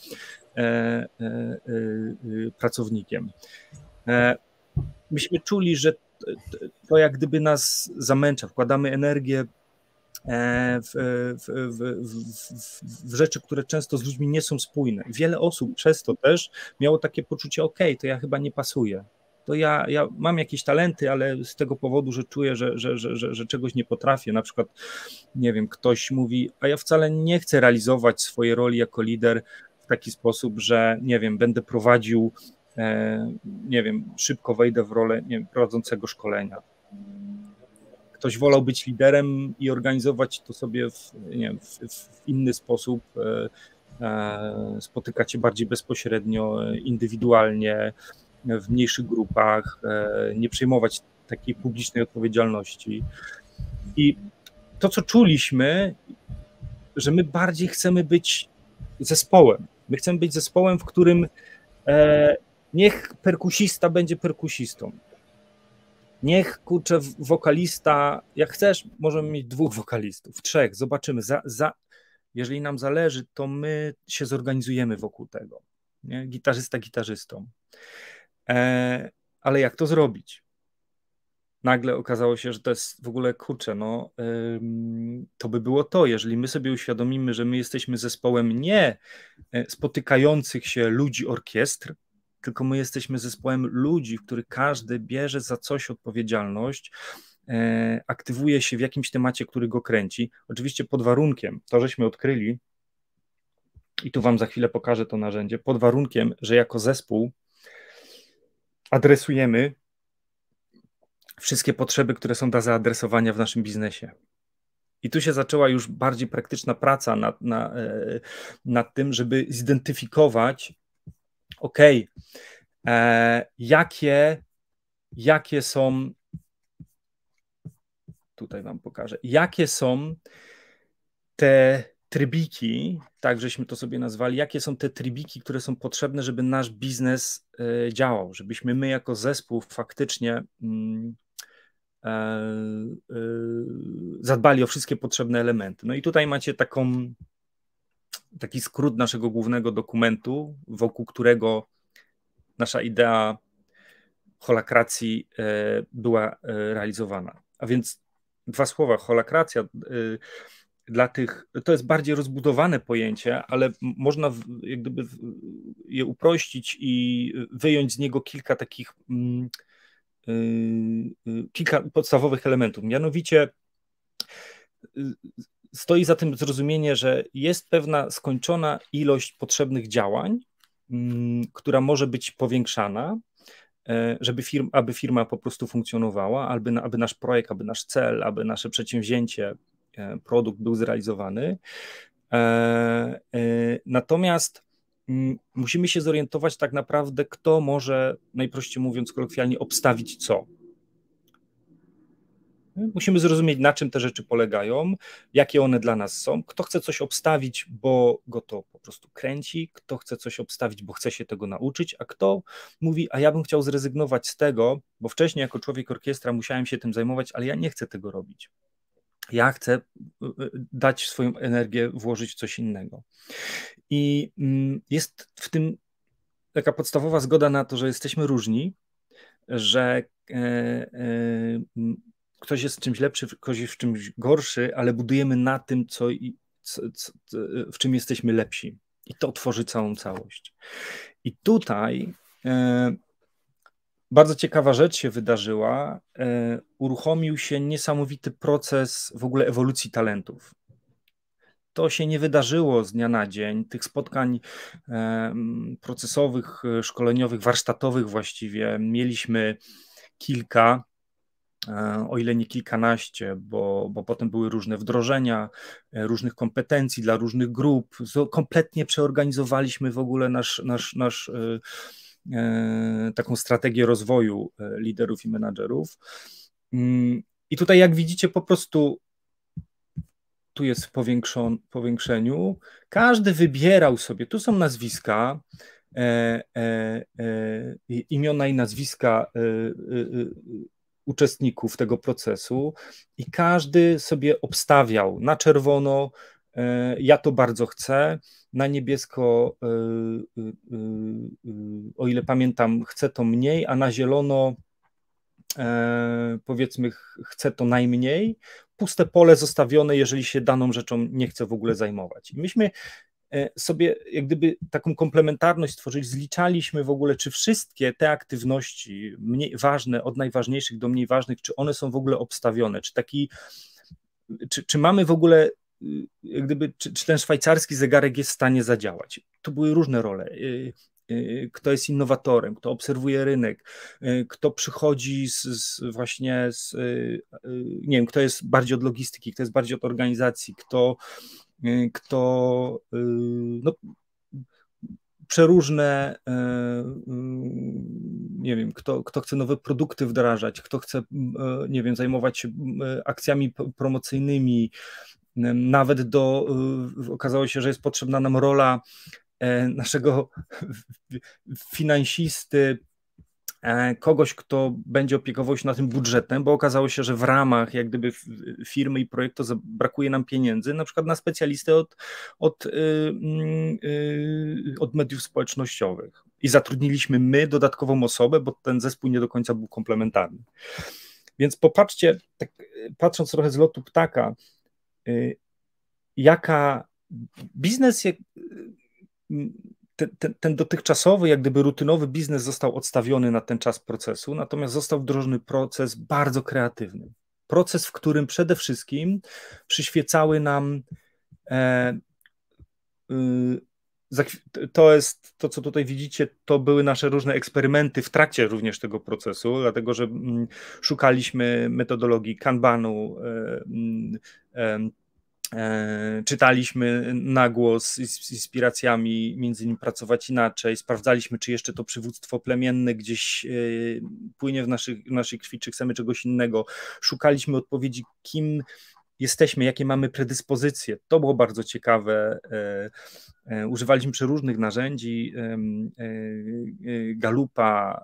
pracownikiem. Myśmy czuli, że to jak gdyby nas zamęcza, wkładamy energię w rzeczy, które często z ludźmi nie są spójne. Wiele osób przez to też miało takie poczucie, to ja chyba nie pasuję. To ja mam jakieś talenty, ale z tego powodu, że czuję, że czegoś nie potrafię. Na przykład, nie wiem, ktoś mówi, a ja wcale nie chcę realizować swojej roli jako lider w taki sposób, że, nie wiem, będę prowadził, nie wiem, szybko wejdę w rolę, nie wiem, prowadzącego szkolenia. Ktoś wolał być liderem i organizować to sobie w inny sposób, spotykać się bardziej bezpośrednio, indywidualnie, w mniejszych grupach, nie przejmować takiej publicznej odpowiedzialności. I to, co czuliśmy, że my bardziej chcemy być zespołem. My chcemy być zespołem, w którym niech perkusista będzie perkusistą. Niech, kurczę, wokalista, jak chcesz, możemy mieć 2 wokalistów, 3, zobaczymy. Jeżeli nam zależy, to my się zorganizujemy wokół tego. Nie? Gitarzysta gitarzystą. Ale jak to zrobić? Nagle okazało się, że to jest w ogóle, kurczę, to by było to, jeżeli my sobie uświadomimy, że my jesteśmy zespołem nie spotykających się ludzi orkiestr, tylko my jesteśmy zespołem ludzi, w których każdy bierze za coś odpowiedzialność, aktywuje się w jakimś temacie, który go kręci. Oczywiście pod warunkiem, to żeśmy odkryli, i tu wam za chwilę pokażę to narzędzie, pod warunkiem, że jako zespół adresujemy wszystkie potrzeby, które są do zaadresowania w naszym biznesie. I tu się zaczęła już bardziej praktyczna praca nad tym, żeby zidentyfikować, jakie są, tutaj wam pokażę, jakie są te trybiki, tak żeśmy to sobie nazwali, jakie są te trybiki, które są potrzebne, żeby nasz biznes działał, żebyśmy my jako zespół faktycznie zadbali o wszystkie potrzebne elementy. No i tutaj macie taki skrót naszego głównego dokumentu, wokół którego nasza idea holakracji była realizowana. A więc 2 słowa, holakracja dla tych, to jest bardziej rozbudowane pojęcie, ale można jak gdyby je uprościć i wyjąć z niego kilka takich kilka podstawowych elementów. Mianowicie stoi za tym zrozumienie, że jest pewna skończona ilość potrzebnych działań, która może być powiększana, aby firma po prostu funkcjonowała, aby nasz projekt, aby nasz cel, aby nasze przedsięwzięcie, produkt był zrealizowany. Natomiast musimy się zorientować tak naprawdę, kto może, najprościej mówiąc kolokwialnie, obstawić co. Musimy zrozumieć, na czym te rzeczy polegają, jakie one dla nas są. Kto chce coś obstawić, bo go to po prostu kręci, kto chce coś obstawić, bo chce się tego nauczyć, a kto mówi, a ja bym chciał zrezygnować z tego, bo wcześniej jako człowiek orkiestra musiałem się tym zajmować, ale ja nie chcę tego robić. Ja chcę dać swoją energię, włożyć w coś innego. I jest w tym taka podstawowa zgoda na to, że jesteśmy różni, że ktoś jest w czymś lepszy, ktoś jest w czymś gorszy, ale budujemy na tym, w czym jesteśmy lepsi. I to tworzy całą całość. I tutaj bardzo ciekawa rzecz się wydarzyła. Uruchomił się niesamowity proces w ogóle ewolucji talentów. To się nie wydarzyło z dnia na dzień. Tych spotkań procesowych, szkoleniowych, warsztatowych właściwie mieliśmy kilka, o ile nie kilkanaście, bo potem były różne wdrożenia różnych kompetencji dla różnych grup. Kompletnie przeorganizowaliśmy w ogóle taką strategię rozwoju liderów i menadżerów. I tutaj, jak widzicie, po prostu tu jest w powiększeniu. Każdy wybierał sobie, tu są nazwiska, imiona i nazwiska uczestników tego procesu i każdy sobie obstawiał na czerwono, ja to bardzo chcę, na niebiesko, o ile pamiętam, chcę to mniej, a na zielono powiedzmy chcę to najmniej, puste pole zostawione, jeżeli się daną rzeczą nie chce w ogóle zajmować. I myśmy sobie jak gdyby taką komplementarność stworzyli, zliczaliśmy w ogóle, czy wszystkie te aktywności mniej ważne, od najważniejszych do mniej ważnych, czy one są w ogóle obstawione, czy mamy w ogóle jak gdyby, czy ten szwajcarski zegarek jest w stanie zadziałać. To były różne role. Kto jest innowatorem, kto obserwuje rynek, kto przychodzi właśnie nie wiem, kto jest bardziej od logistyki, kto jest bardziej od organizacji, kto no, przeróżne, nie wiem, kto chce nowe produkty wdrażać, kto chce, nie wiem, zajmować się akcjami promocyjnymi, nawet okazało się, że jest potrzebna nam rola naszego finansisty, kogoś, kto będzie opiekował się nad tym budżetem, bo okazało się, że w ramach jak gdyby firmy i projektu brakuje nam pieniędzy, na przykład na specjalistę od mediów społecznościowych. I zatrudniliśmy my dodatkową osobę, bo ten zespół nie do końca był komplementarny. Więc popatrzcie, tak, patrząc trochę z lotu ptaka, jaka biznes, ten dotychczasowy, jak gdyby rutynowy biznes został odstawiony na ten czas procesu, natomiast został wdrożony proces bardzo kreatywny. Proces, w którym przede wszystkim przyświecały nam to jest to, co tutaj widzicie, to były nasze różne eksperymenty w trakcie również tego procesu, dlatego że szukaliśmy metodologii Kanbanu, czytaliśmy na głos z inspiracjami, między innymi pracować inaczej, sprawdzaliśmy, czy jeszcze to przywództwo plemienne gdzieś płynie w naszej krwi, czy chcemy czegoś innego. Szukaliśmy odpowiedzi, kim jesteśmy, jakie mamy predyspozycje. To było bardzo ciekawe. Używaliśmy przeróżnych narzędzi, Galupa,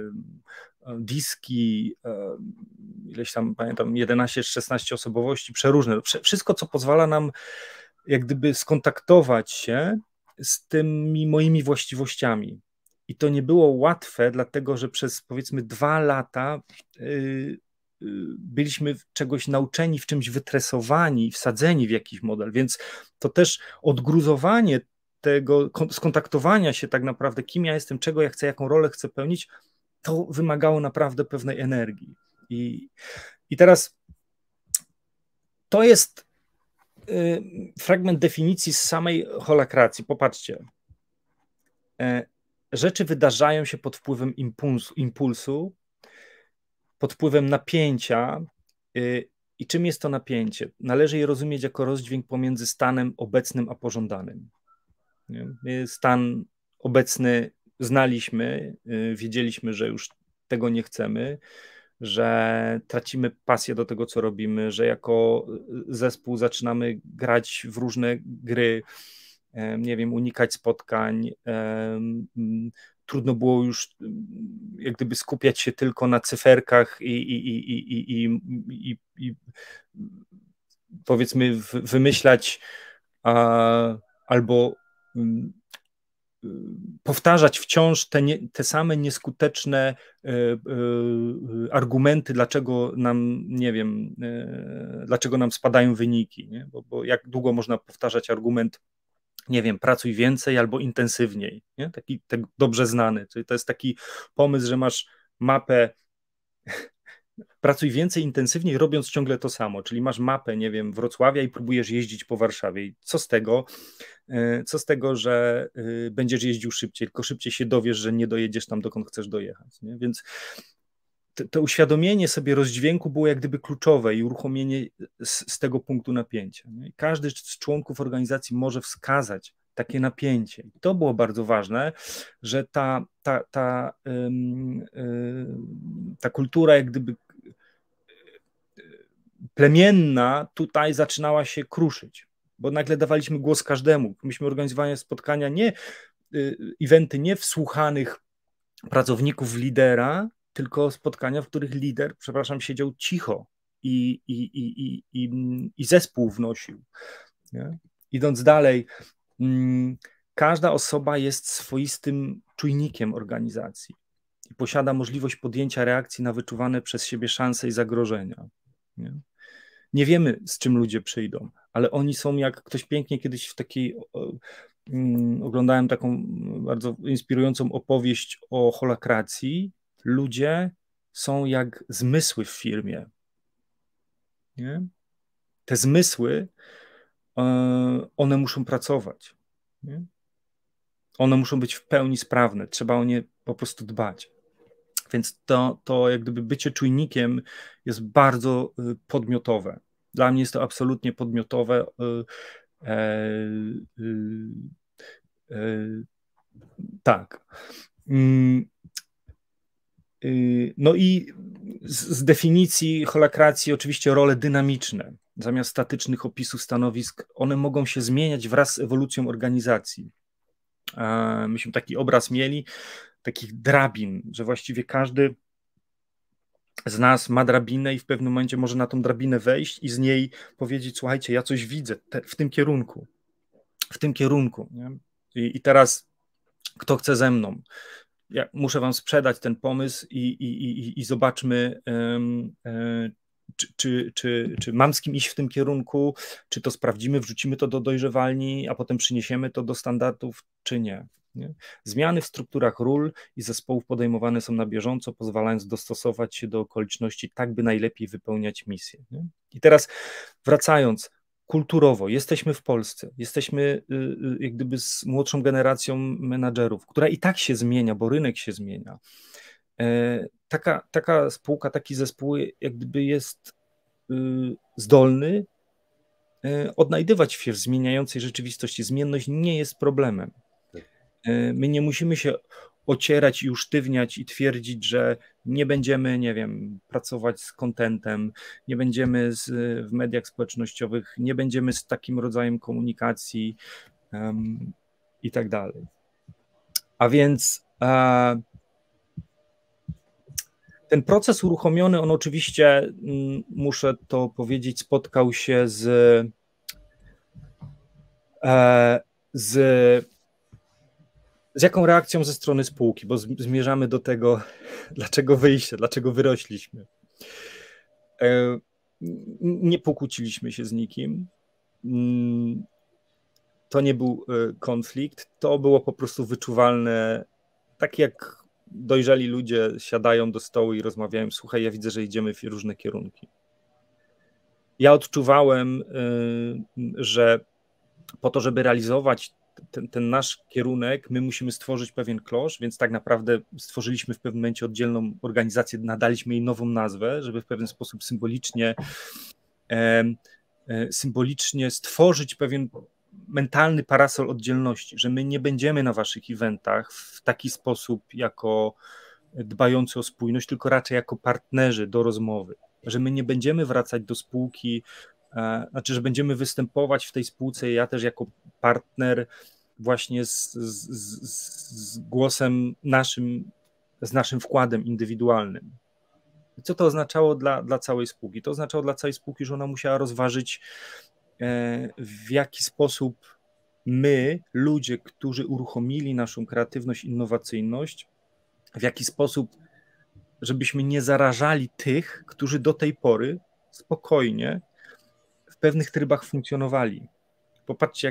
diski, ileś tam, pamiętam, 11-16 osobowości, przeróżne. Wszystko, co pozwala nam jak gdyby skontaktować się z tymi moimi właściwościami. I to nie było łatwe, dlatego że przez powiedzmy 2 lata byliśmy czegoś nauczeni, w czymś wytresowani, wsadzeni w jakiś model, więc to też odgruzowanie tego, skontaktowania się tak naprawdę, kim ja jestem, czego ja chcę, jaką rolę chcę pełnić, to wymagało naprawdę pewnej energii. I teraz to jest fragment definicji z samej holakracji. Popatrzcie. Rzeczy wydarzają się pod wpływem impulsu, pod wpływem napięcia. I czym jest to napięcie? Należy je rozumieć jako rozdźwięk pomiędzy stanem obecnym a pożądanym. Stan obecny znaliśmy, wiedzieliśmy, że już tego nie chcemy, że tracimy pasję do tego, co robimy, że jako zespół zaczynamy grać w różne gry, nie wiem, unikać spotkań. Trudno było już jak gdyby skupiać się tylko na cyferkach i powiedzmy wymyślać albo powtarzać wciąż te same nieskuteczne argumenty, dlaczego nam, nie wiem, dlaczego nam spadają wyniki, nie? Bo jak długo można powtarzać argument, nie wiem, pracuj więcej albo intensywniej, nie? Taki dobrze znany. Czyli to jest taki pomysł, że masz mapę pracuj więcej, intensywniej, robiąc ciągle to samo, czyli masz mapę, nie wiem, Wrocławia i próbujesz jeździć po Warszawie. I co z tego? Co z tego, że będziesz jeździł szybciej, tylko szybciej się dowiesz, że nie dojedziesz tam, dokąd chcesz dojechać. Nie? Więc to uświadomienie sobie rozdźwięku było jak gdyby kluczowe i uruchomienie z tego punktu napięcia. Nie? Każdy z członków organizacji może wskazać takie napięcie. I to było bardzo ważne, że ta kultura jak gdyby plemienna tutaj zaczynała się kruszyć, bo nagle dawaliśmy głos każdemu. Myśmy organizowali spotkania, eventy nie wsłuchanych pracowników lidera, tylko spotkania, w których lider, siedział cicho i zespół wnosił. Nie? Idąc dalej, każda osoba jest swoistym czujnikiem organizacji i posiada możliwość podjęcia reakcji na wyczuwane przez siebie szanse i zagrożenia. Nie wiemy, z czym ludzie przyjdą, ale oni są, jak ktoś pięknie kiedyś w takiej, oglądałem taką bardzo inspirującą opowieść o holakracji, ludzie są jak zmysły w firmie. Nie? Te zmysły, one muszą pracować. Nie? One muszą być w pełni sprawne, trzeba o nie po prostu dbać. Więc to jak gdyby bycie czujnikiem jest bardzo podmiotowe. Dla mnie jest to absolutnie podmiotowe. Tak. No i z definicji holakracji oczywiście role dynamiczne. Zamiast statycznych opisów stanowisk, one mogą się zmieniać wraz z ewolucją organizacji. Myśmy taki obraz mieli, takich drabin, że właściwie każdy z nas ma drabinę i w pewnym momencie może na tą drabinę wejść i z niej powiedzieć, słuchajcie, ja coś widzę w tym kierunku. Nie? I teraz kto chce ze mną? Ja muszę wam sprzedać ten pomysł i zobaczmy, czy mam z kim iść w tym kierunku, czy to sprawdzimy, wrzucimy to do dojrzewalni, a potem przyniesiemy to do standardów, czy nie. Nie? Zmiany w strukturach ról i zespołów podejmowane są na bieżąco, pozwalając dostosować się do okoliczności tak, by najlepiej wypełniać misję. Nie? I teraz wracając, kulturowo, jesteśmy w Polsce, jesteśmy jak gdyby z młodszą generacją menadżerów, która i tak się zmienia, bo rynek się zmienia. Taka spółka, taki zespół jak gdyby jest zdolny odnajdywać się w zmieniającej rzeczywistości. Zmienność nie jest problemem. My nie musimy się ocierać i usztywniać i twierdzić, że nie będziemy, nie wiem, pracować z contentem, nie będziemy w mediach społecznościowych, nie będziemy z takim rodzajem komunikacji i tak dalej. A więc ten proces uruchomiony, on oczywiście, muszę to powiedzieć, spotkał się z jaką reakcją ze strony spółki, bo zmierzamy do tego, dlaczego wyjście, dlaczego wyrośliśmy. Nie pokłóciliśmy się z nikim. To nie był konflikt, to było po prostu wyczuwalne, tak jak dojrzali ludzie siadają do stołu i rozmawiają, słuchaj, ja widzę, że idziemy w różne kierunki. Ja odczuwałem, że po to, żeby realizować ten nasz kierunek, my musimy stworzyć pewien klosz, więc tak naprawdę stworzyliśmy w pewnym momencie oddzielną organizację, nadaliśmy jej nową nazwę, żeby w pewien sposób symbolicznie stworzyć pewien mentalny parasol oddzielności, że my nie będziemy na waszych eventach w taki sposób jako dbający o spójność, tylko raczej jako partnerzy do rozmowy, że my nie będziemy wracać do spółki, znaczy, że będziemy występować w tej spółce, ja też jako partner właśnie z głosem naszym, z naszym wkładem indywidualnym. Co to oznaczało dla całej spółki? To oznaczało dla całej spółki, że ona musiała rozważyć, w jaki sposób my, ludzie, którzy uruchomili naszą kreatywność, innowacyjność, w jaki sposób, żebyśmy nie zarażali tych, którzy do tej pory spokojnie w pewnych trybach funkcjonowali. Popatrzcie,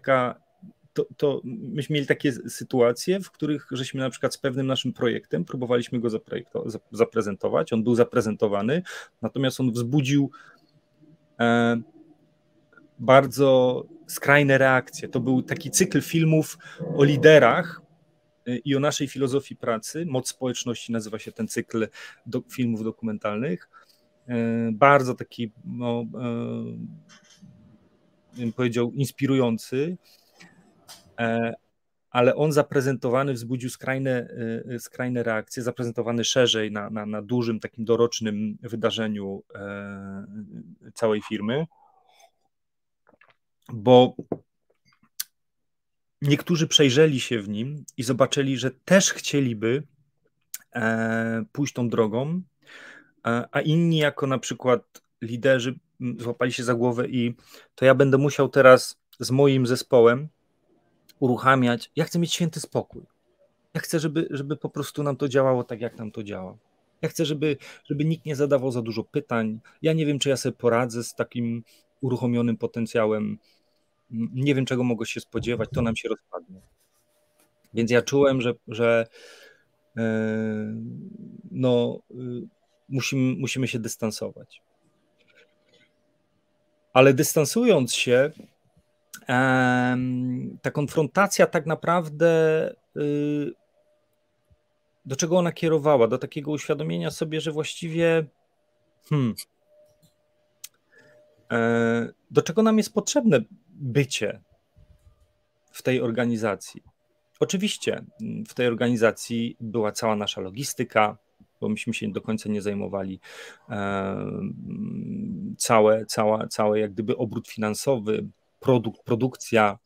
myśmy mieli takie sytuacje, w których żeśmy na przykład z pewnym naszym projektem próbowaliśmy go zaprezentować, on był zaprezentowany, natomiast on wzbudził bardzo skrajne reakcje. To był taki cykl filmów o liderach i o naszej filozofii pracy. Moc społeczności nazywa się ten cykl filmów dokumentalnych. Bardzo taki, bym powiedział, inspirujący, ale on zaprezentowany wzbudził skrajne reakcje, zaprezentowany szerzej na dużym takim dorocznym wydarzeniu całej firmy, bo niektórzy przejrzeli się w nim i zobaczyli, że też chcieliby pójść tą drogą, a inni jako na przykład liderzy złapali się za głowę i to ja będę musiał teraz z moim zespołem uruchamiać, ja chcę mieć święty spokój. Ja chcę, żeby po prostu nam to działało tak, jak nam to działa. Ja chcę, żeby nikt nie zadawał za dużo pytań. Ja nie wiem, czy ja sobie poradzę z takim uruchomionym potencjałem. Nie wiem, czego mogę się spodziewać, to nam się rozpadnie. Więc ja czułem, że musimy się dystansować. Ale dystansując się, ta konfrontacja tak naprawdę, do czego ona kierowała? Do takiego uświadomienia sobie, że właściwie do czego nam jest potrzebne bycie w tej organizacji? Oczywiście w tej organizacji była cała nasza logistyka, bo myśmy się do końca nie zajmowali, cały jak gdyby obrót finansowy, produkcja,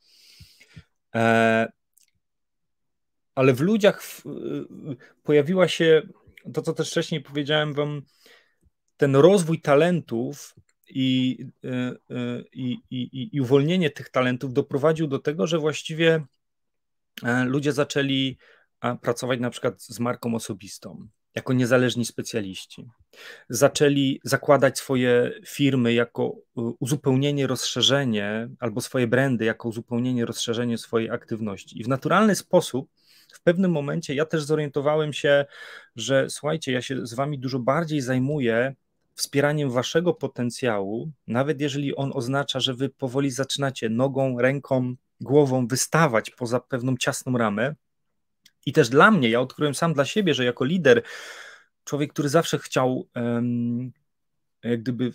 ale w ludziach pojawiła się to, co też wcześniej powiedziałem wam, ten rozwój talentów i uwolnienie tych talentów doprowadził do tego, że właściwie ludzie zaczęli pracować na przykład z marką osobistą, jako niezależni specjaliści. Zaczęli zakładać swoje firmy jako uzupełnienie, rozszerzenie, albo swoje brandy jako uzupełnienie, rozszerzenie swojej aktywności. I w naturalny sposób w pewnym momencie ja też zorientowałem się, że słuchajcie, ja się z wami dużo bardziej zajmuję wspieraniem waszego potencjału, nawet jeżeli on oznacza, że wy powoli zaczynacie nogą, ręką, głową wystawać poza pewną ciasną ramę. I też dla mnie, ja odkryłem sam dla siebie, że jako lider, człowiek, który zawsze chciał jak gdyby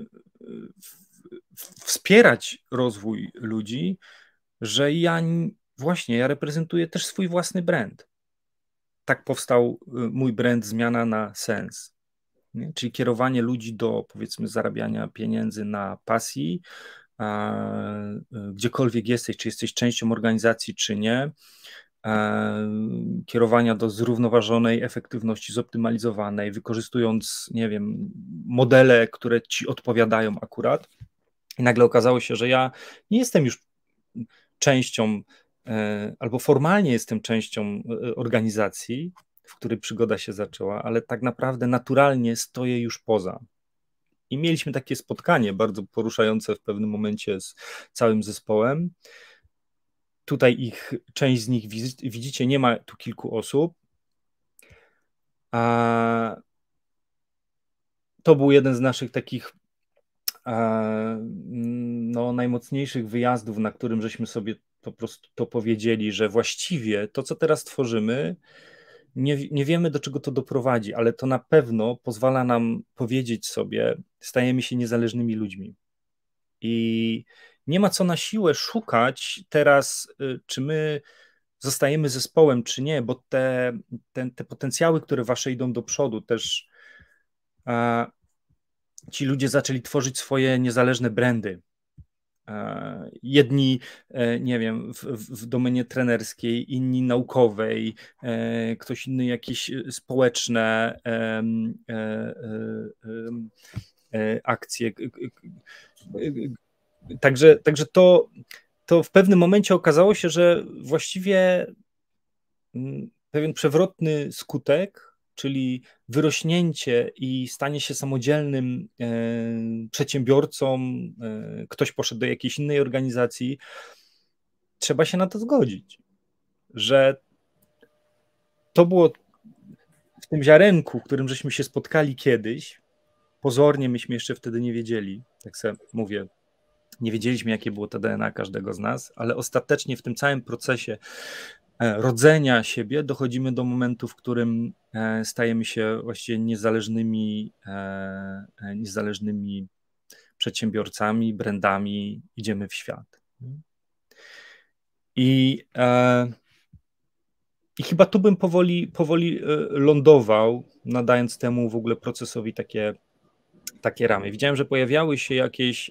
wspierać rozwój ludzi, że ja reprezentuję też swój własny brand. tak powstał mój brand Zmiana na sens. Nie? Czyli kierowanie ludzi do, powiedzmy, zarabiania pieniędzy na pasji, gdziekolwiek jesteś, czy jesteś częścią organizacji, czy nie, kierowania do zrównoważonej efektywności, zoptymalizowanej, wykorzystując, nie wiem, modele, które ci odpowiadają akurat. I nagle okazało się, że ja nie jestem już częścią, albo formalnie jestem częścią organizacji, w której przygoda się zaczęła, ale tak naprawdę naturalnie stoję już poza. I mieliśmy takie spotkanie bardzo poruszające w pewnym momencie z całym zespołem. Tutaj część z nich widzicie, nie ma tu kilku osób. To był jeden z naszych takich najmocniejszych wyjazdów, na którym żeśmy sobie po prostu to powiedzieli, że właściwie to, co teraz tworzymy, nie wiemy, do czego to doprowadzi, ale to na pewno pozwala nam powiedzieć sobie, stajemy się niezależnymi ludźmi. I nie ma co na siłę szukać teraz, czy my zostajemy zespołem, czy nie, bo te potencjały, które wasze idą do przodu, też ci ludzie zaczęli tworzyć swoje niezależne brandy. Jedni, nie wiem, w domenie trenerskiej, inni naukowej, ktoś inny jakieś społeczne akcje. Także to w pewnym momencie okazało się, że właściwie pewien przewrotny skutek, czyli wyrośnięcie i stanie się samodzielnym przedsiębiorcą, ktoś poszedł do jakiejś innej organizacji, trzeba się na to zgodzić, że to było w tym ziarenku, w którym żeśmy się spotkali kiedyś, pozornie myśmy jeszcze wtedy nie wiedzieli, tak sobie mówię, nie wiedzieliśmy, jakie było to DNA każdego z nas, ale ostatecznie w tym całym procesie rodzenia siebie dochodzimy do momentu, w którym stajemy się właściwie niezależnymi przedsiębiorcami, brandami, idziemy w świat. I chyba tu bym powoli lądował, nadając temu w ogóle procesowi takie ramy. Widziałem, że pojawiały się jakieś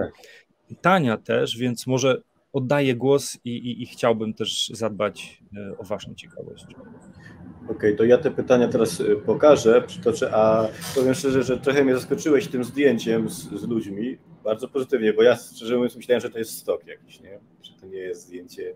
pytania też, więc może oddaję głos i chciałbym też zadbać o waszą ciekawość. Okej, to ja te pytania teraz pokażę, przytoczę, a powiem szczerze, że trochę mnie zaskoczyłeś tym zdjęciem z ludźmi, bardzo pozytywnie, bo ja szczerze mówiąc myślałem, że to jest stok jakiś, nie? Że to nie jest zdjęcie,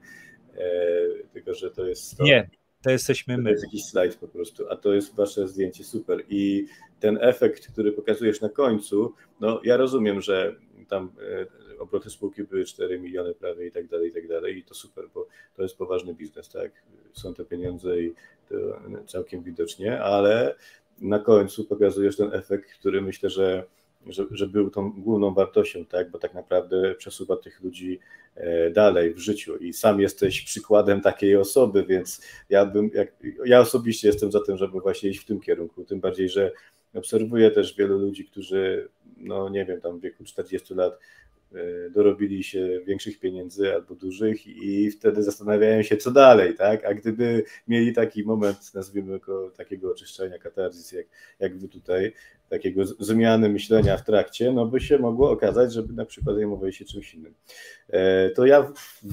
tylko że to jest stok. Nie, to jesteśmy my. To jest jakiś slajd po prostu, a to jest wasze zdjęcie, super. I ten efekt, który pokazujesz na końcu, no ja rozumiem, że tam obroty spółki były 4 miliony prawie i tak dalej i to super, bo to jest poważny biznes, tak? Są te pieniądze i to całkiem widocznie, ale na końcu pokazujesz ten efekt, który myślę, że był tą główną wartością, tak? Bo tak naprawdę przesuwa tych ludzi dalej w życiu i sam jesteś przykładem takiej osoby, więc ja osobiście jestem za tym, żeby właśnie iść w tym kierunku, tym bardziej, że obserwuję też wielu ludzi, którzy, no nie wiem, tam w wieku 40 lat dorobili się większych pieniędzy albo dużych i wtedy zastanawiają się, co dalej, tak? A gdyby mieli taki moment, nazwijmy go takiego oczyszczenia, katarzis, jak wy tutaj, takiego zmiany myślenia w trakcie, no by się mogło okazać, żeby na przykład zajmowali się czymś innym. To ja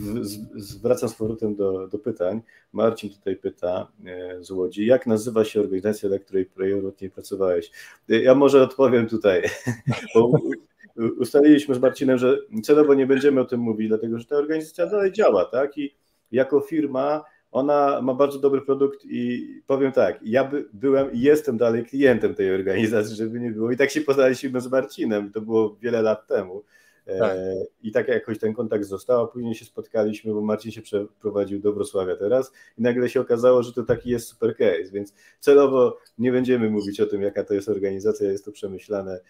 wracam z powrotem do pytań. Marcin tutaj pyta z Łodzi, jak nazywa się organizacja, dla której pierwotnie pracowałeś? Ja może odpowiem tutaj, bo ustaliliśmy z Marcinem, że celowo nie będziemy o tym mówić, dlatego że ta organizacja dalej działa, tak? I jako firma ona ma bardzo dobry produkt i powiem tak, ja byłem i jestem dalej klientem tej organizacji, żeby nie było. I tak się poznaliśmy z Marcinem, to było wiele lat temu. Tak. I tak jakoś ten kontakt został, a później się spotkaliśmy, bo Marcin się przeprowadził do Wrocławia teraz i nagle się okazało, że to taki jest super case, więc celowo nie będziemy mówić o tym, jaka to jest organizacja, jest to przemyślane.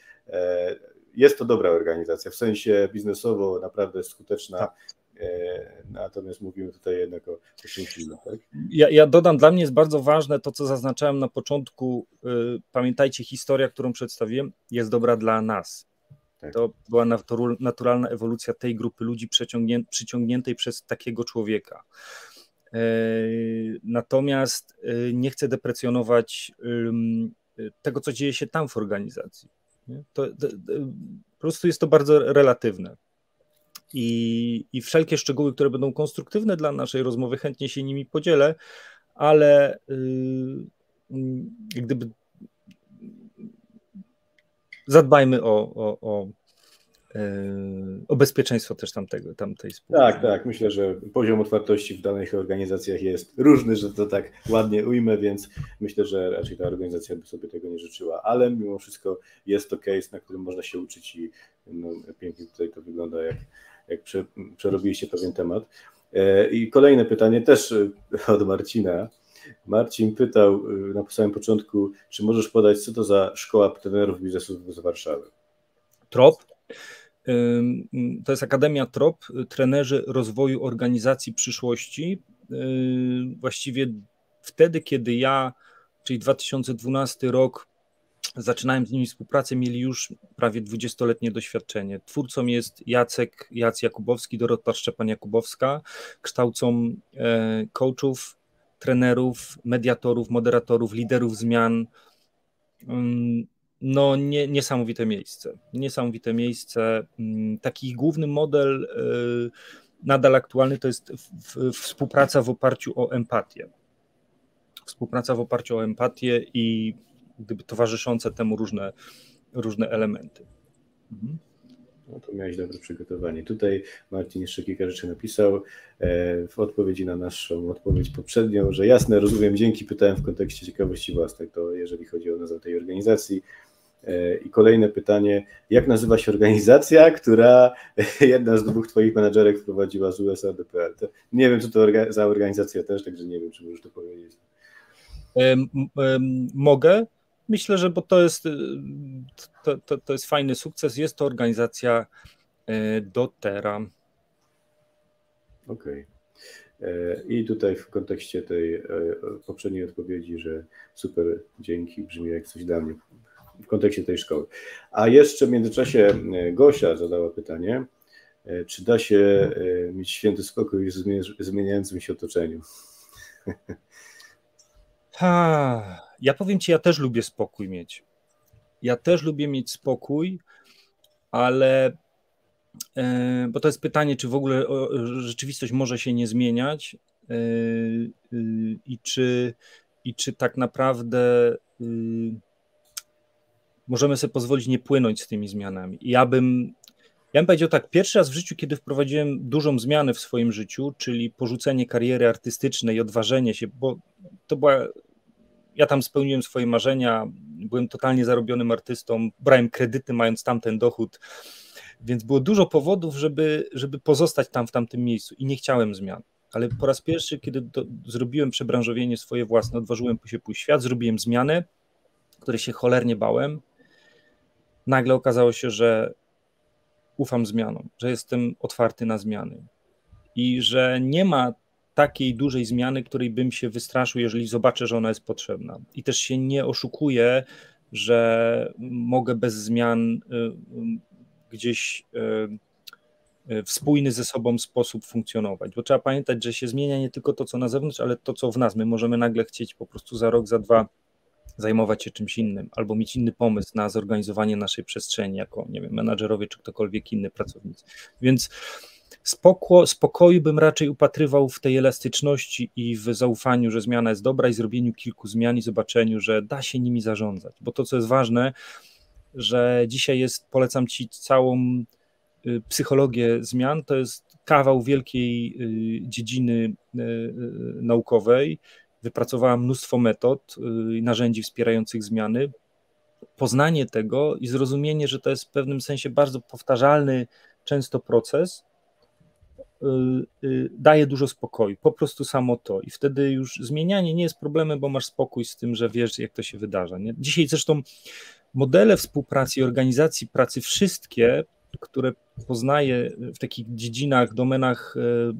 Jest to dobra organizacja, w sensie biznesowo naprawdę skuteczna, tak. Natomiast mówimy tutaj jednak o czymś innym. Tak? Ja dodam, dla mnie jest bardzo ważne to, co zaznaczałem na początku. Pamiętajcie, historia, którą przedstawiłem, jest dobra dla nas. Tak. To była naturalna ewolucja tej grupy ludzi przyciągniętej przez takiego człowieka. Natomiast nie chcę deprecjonować tego, co dzieje się tam w organizacji. Po prostu jest to bardzo relatywne. I wszelkie szczegóły, które będą konstruktywne dla naszej rozmowy, chętnie się nimi podzielę, ale jak gdyby zadbajmy o bezpieczeństwo też tamtej spółki. Tak. Myślę, że poziom otwartości w danych organizacjach jest różny, że to tak ładnie ujmę, więc myślę, że raczej ta organizacja by sobie tego nie życzyła, ale mimo wszystko jest to case, na którym można się uczyć i pięknie tutaj to wygląda, jak przerobiliście pewien temat. I kolejne pytanie też od Marcina. Marcin pytał na samym początku, czy możesz podać, co to za szkoła trenerów biznesu z Warszawy? TROP. To jest Akademia TROP, trenerzy rozwoju organizacji przyszłości. Właściwie wtedy, kiedy ja, czyli 2012 rok, zaczynałem z nimi współpracę, mieli już prawie 20-letnie doświadczenie. Twórcą jest Jac Jakubowski, Dorota Szczepan-Jakubowska. Kształcą coachów, trenerów, mediatorów, moderatorów, liderów zmian. No niesamowite miejsce. Taki główny model nadal aktualny to jest współpraca w oparciu o empatię. Współpraca w oparciu o empatię i gdyby towarzyszące temu różne elementy. No to miałeś dobre przygotowanie. Tutaj Marcin jeszcze kilka rzeczy napisał w odpowiedzi na naszą odpowiedź poprzednią, że jasne, rozumiem, dzięki, pytałem w kontekście ciekawości własnej, to jeżeli chodzi o nazwę tej organizacji. I kolejne pytanie, jak nazywa się organizacja, która jedna z dwóch twoich menadżerek wprowadziła z USA do PL? Nie wiem, co to za organizacja też, także nie wiem, czy możesz to powiedzieć. Mogę. Myślę, że bo to jest fajny sukces. Jest to organizacja doTERRA. Okej. I tutaj w kontekście tej poprzedniej odpowiedzi, że super, dzięki, brzmi jak coś dla mnie w kontekście tej szkoły. A jeszcze w międzyczasie Gosia zadała pytanie, czy da się mieć święty spokój w zmieniającym się otoczeniu? Ja powiem ci, ja też lubię spokój mieć. Ja też lubię mieć spokój, ale bo to jest pytanie, czy w ogóle rzeczywistość może się nie zmieniać i czy tak naprawdę możemy sobie pozwolić nie płynąć z tymi zmianami. Ja bym powiedział tak, pierwszy raz w życiu, kiedy wprowadziłem dużą zmianę w swoim życiu, czyli porzucenie kariery artystycznej i odważenie się, bo to była... Ja tam spełniłem swoje marzenia, byłem totalnie zarobionym artystą, brałem kredyty mając tamten dochód, więc było dużo powodów, żeby pozostać tam w tamtym miejscu i nie chciałem zmian. Ale po raz pierwszy, kiedy zrobiłem przebranżowienie swoje własne, odważyłem się pójść w świat, zrobiłem zmianę, której się cholernie bałem, nagle okazało się, że ufam zmianom, że jestem otwarty na zmiany i że nie ma takiej dużej zmiany, której bym się wystraszył, jeżeli zobaczę, że ona jest potrzebna. I też się nie oszukuję, że mogę bez zmian gdzieś w spójny ze sobą sposób funkcjonować, bo trzeba pamiętać, że się zmienia nie tylko to, co na zewnątrz, ale to, co w nas. My możemy nagle chcieć po prostu za rok, za dwa zajmować się czymś innym, albo mieć inny pomysł na zorganizowanie naszej przestrzeni, jako, nie wiem, menadżerowie, czy ktokolwiek inny pracownicy. Więc spokoju bym raczej upatrywał w tej elastyczności i w zaufaniu, że zmiana jest dobra i zrobieniu kilku zmian i zobaczeniu, że da się nimi zarządzać. Bo to, co jest ważne, że dzisiaj polecam ci całą psychologię zmian, to jest kawał wielkiej dziedziny naukowej. Wypracowałam mnóstwo metod i narzędzi wspierających zmiany. Poznanie tego i zrozumienie, że to jest w pewnym sensie bardzo powtarzalny często proces, daje dużo spokoju, po prostu samo to i wtedy już zmienianie nie jest problemem, bo masz spokój z tym, że wiesz, jak to się wydarza. Nie? Dzisiaj zresztą modele współpracy i organizacji pracy, wszystkie, które poznaję w takich dziedzinach, domenach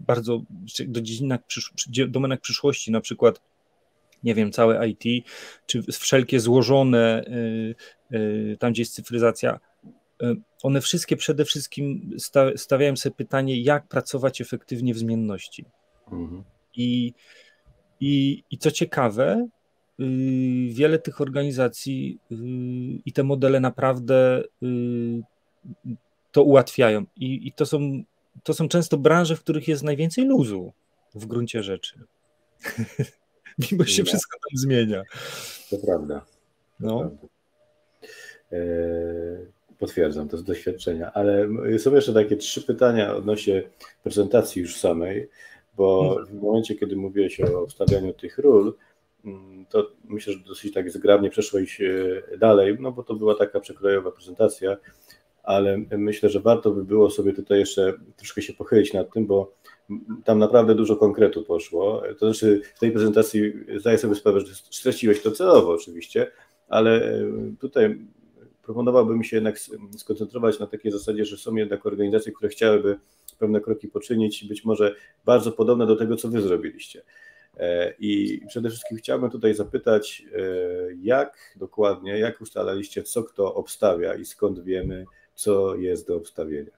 domenach przyszłości, na przykład, nie wiem, całe IT, czy wszelkie złożone, tam gdzie jest cyfryzacja, one wszystkie przede wszystkim stawiają sobie pytanie, jak pracować efektywnie w zmienności. I co ciekawe, wiele tych organizacji i te modele naprawdę to ułatwiają. I to są często branże, w których jest najwięcej luzu w gruncie rzeczy. Mimo że się wszystko tam zmienia. To prawda. No. Potwierdzam to z doświadczenia, ale są jeszcze takie 3 pytania odnośnie prezentacji już samej, bo w momencie, kiedy mówiłeś o wstawianiu tych ról, to myślę, że dosyć tak zgrabnie przeszłeś dalej, no bo to była taka przekrojowa prezentacja, ale myślę, że warto by było sobie tutaj jeszcze troszkę się pochylić nad tym, bo tam naprawdę dużo konkretu poszło. To znaczy w tej prezentacji zdaję sobie sprawę, że streściłeś to celowo oczywiście, ale tutaj proponowałbym się jednak skoncentrować na takiej zasadzie, że są jednak organizacje, które chciałyby pewne kroki poczynić i być może bardzo podobne do tego, co wy zrobiliście. I przede wszystkim chciałbym tutaj zapytać, jak dokładnie, jak ustalaliście, co kto obstawia i skąd wiemy, co jest do obstawienia?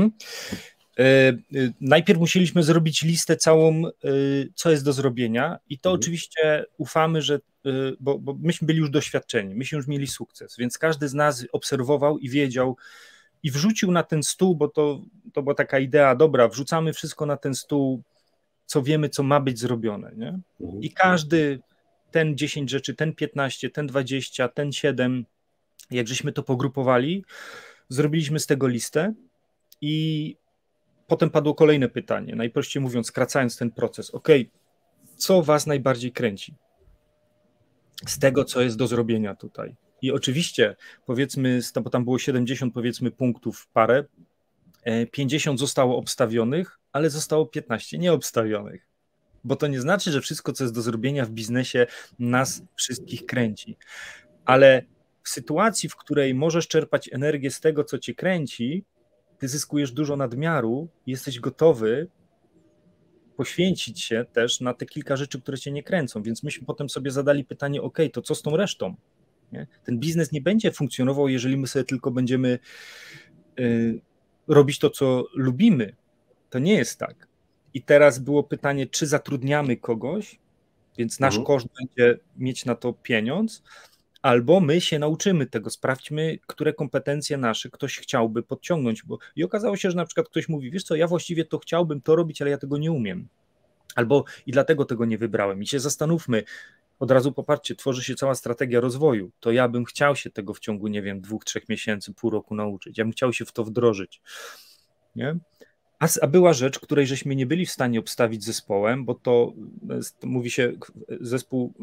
Najpierw musieliśmy zrobić listę całą, co jest do zrobienia i to oczywiście ufamy, że, bo myśmy byli już doświadczeni, myśmy już mieli sukces, więc każdy z nas obserwował i wiedział i wrzucił na ten stół, bo to była taka idea, dobra, wrzucamy wszystko na ten stół, co wiemy, co ma być zrobione, nie? I każdy, ten 10 rzeczy, ten 15, ten 20, ten 7, jak żeśmy to pogrupowali, zrobiliśmy z tego listę i potem padło kolejne pytanie, najprościej mówiąc, skracając ten proces. Co was najbardziej kręci z tego, co jest do zrobienia tutaj? I oczywiście, powiedzmy, bo tam było 70, powiedzmy, punktów parę, 50 zostało obstawionych, ale zostało 15 nieobstawionych. Bo to nie znaczy, że wszystko, co jest do zrobienia w biznesie, nas wszystkich kręci. Ale w sytuacji, w której możesz czerpać energię z tego, co cię kręci, ty zyskujesz dużo nadmiaru i jesteś gotowy poświęcić się też na te kilka rzeczy, które cię nie kręcą. Więc myśmy potem sobie zadali pytanie, to co z tą resztą? Nie? Ten biznes nie będzie funkcjonował, jeżeli my sobie tylko będziemy robić to, co lubimy. To nie jest tak. I teraz było pytanie, czy zatrudniamy kogoś, więc nasz koszt będzie mieć na to pieniądz, albo my się nauczymy tego, sprawdźmy, które kompetencje nasze ktoś chciałby podciągnąć. I okazało się, że na przykład ktoś mówi, wiesz co, ja właściwie to chciałbym to robić, ale ja tego nie umiem. Albo i dlatego tego nie wybrałem. I się zastanówmy, od razu popatrzcie, tworzy się cała strategia rozwoju. To ja bym chciał się tego w ciągu, 2-3 miesięcy, pół roku nauczyć. Ja bym chciał się w to wdrożyć. Nie? A była rzecz, której żeśmy nie byli w stanie obstawić zespołem, bo to mówi się zespół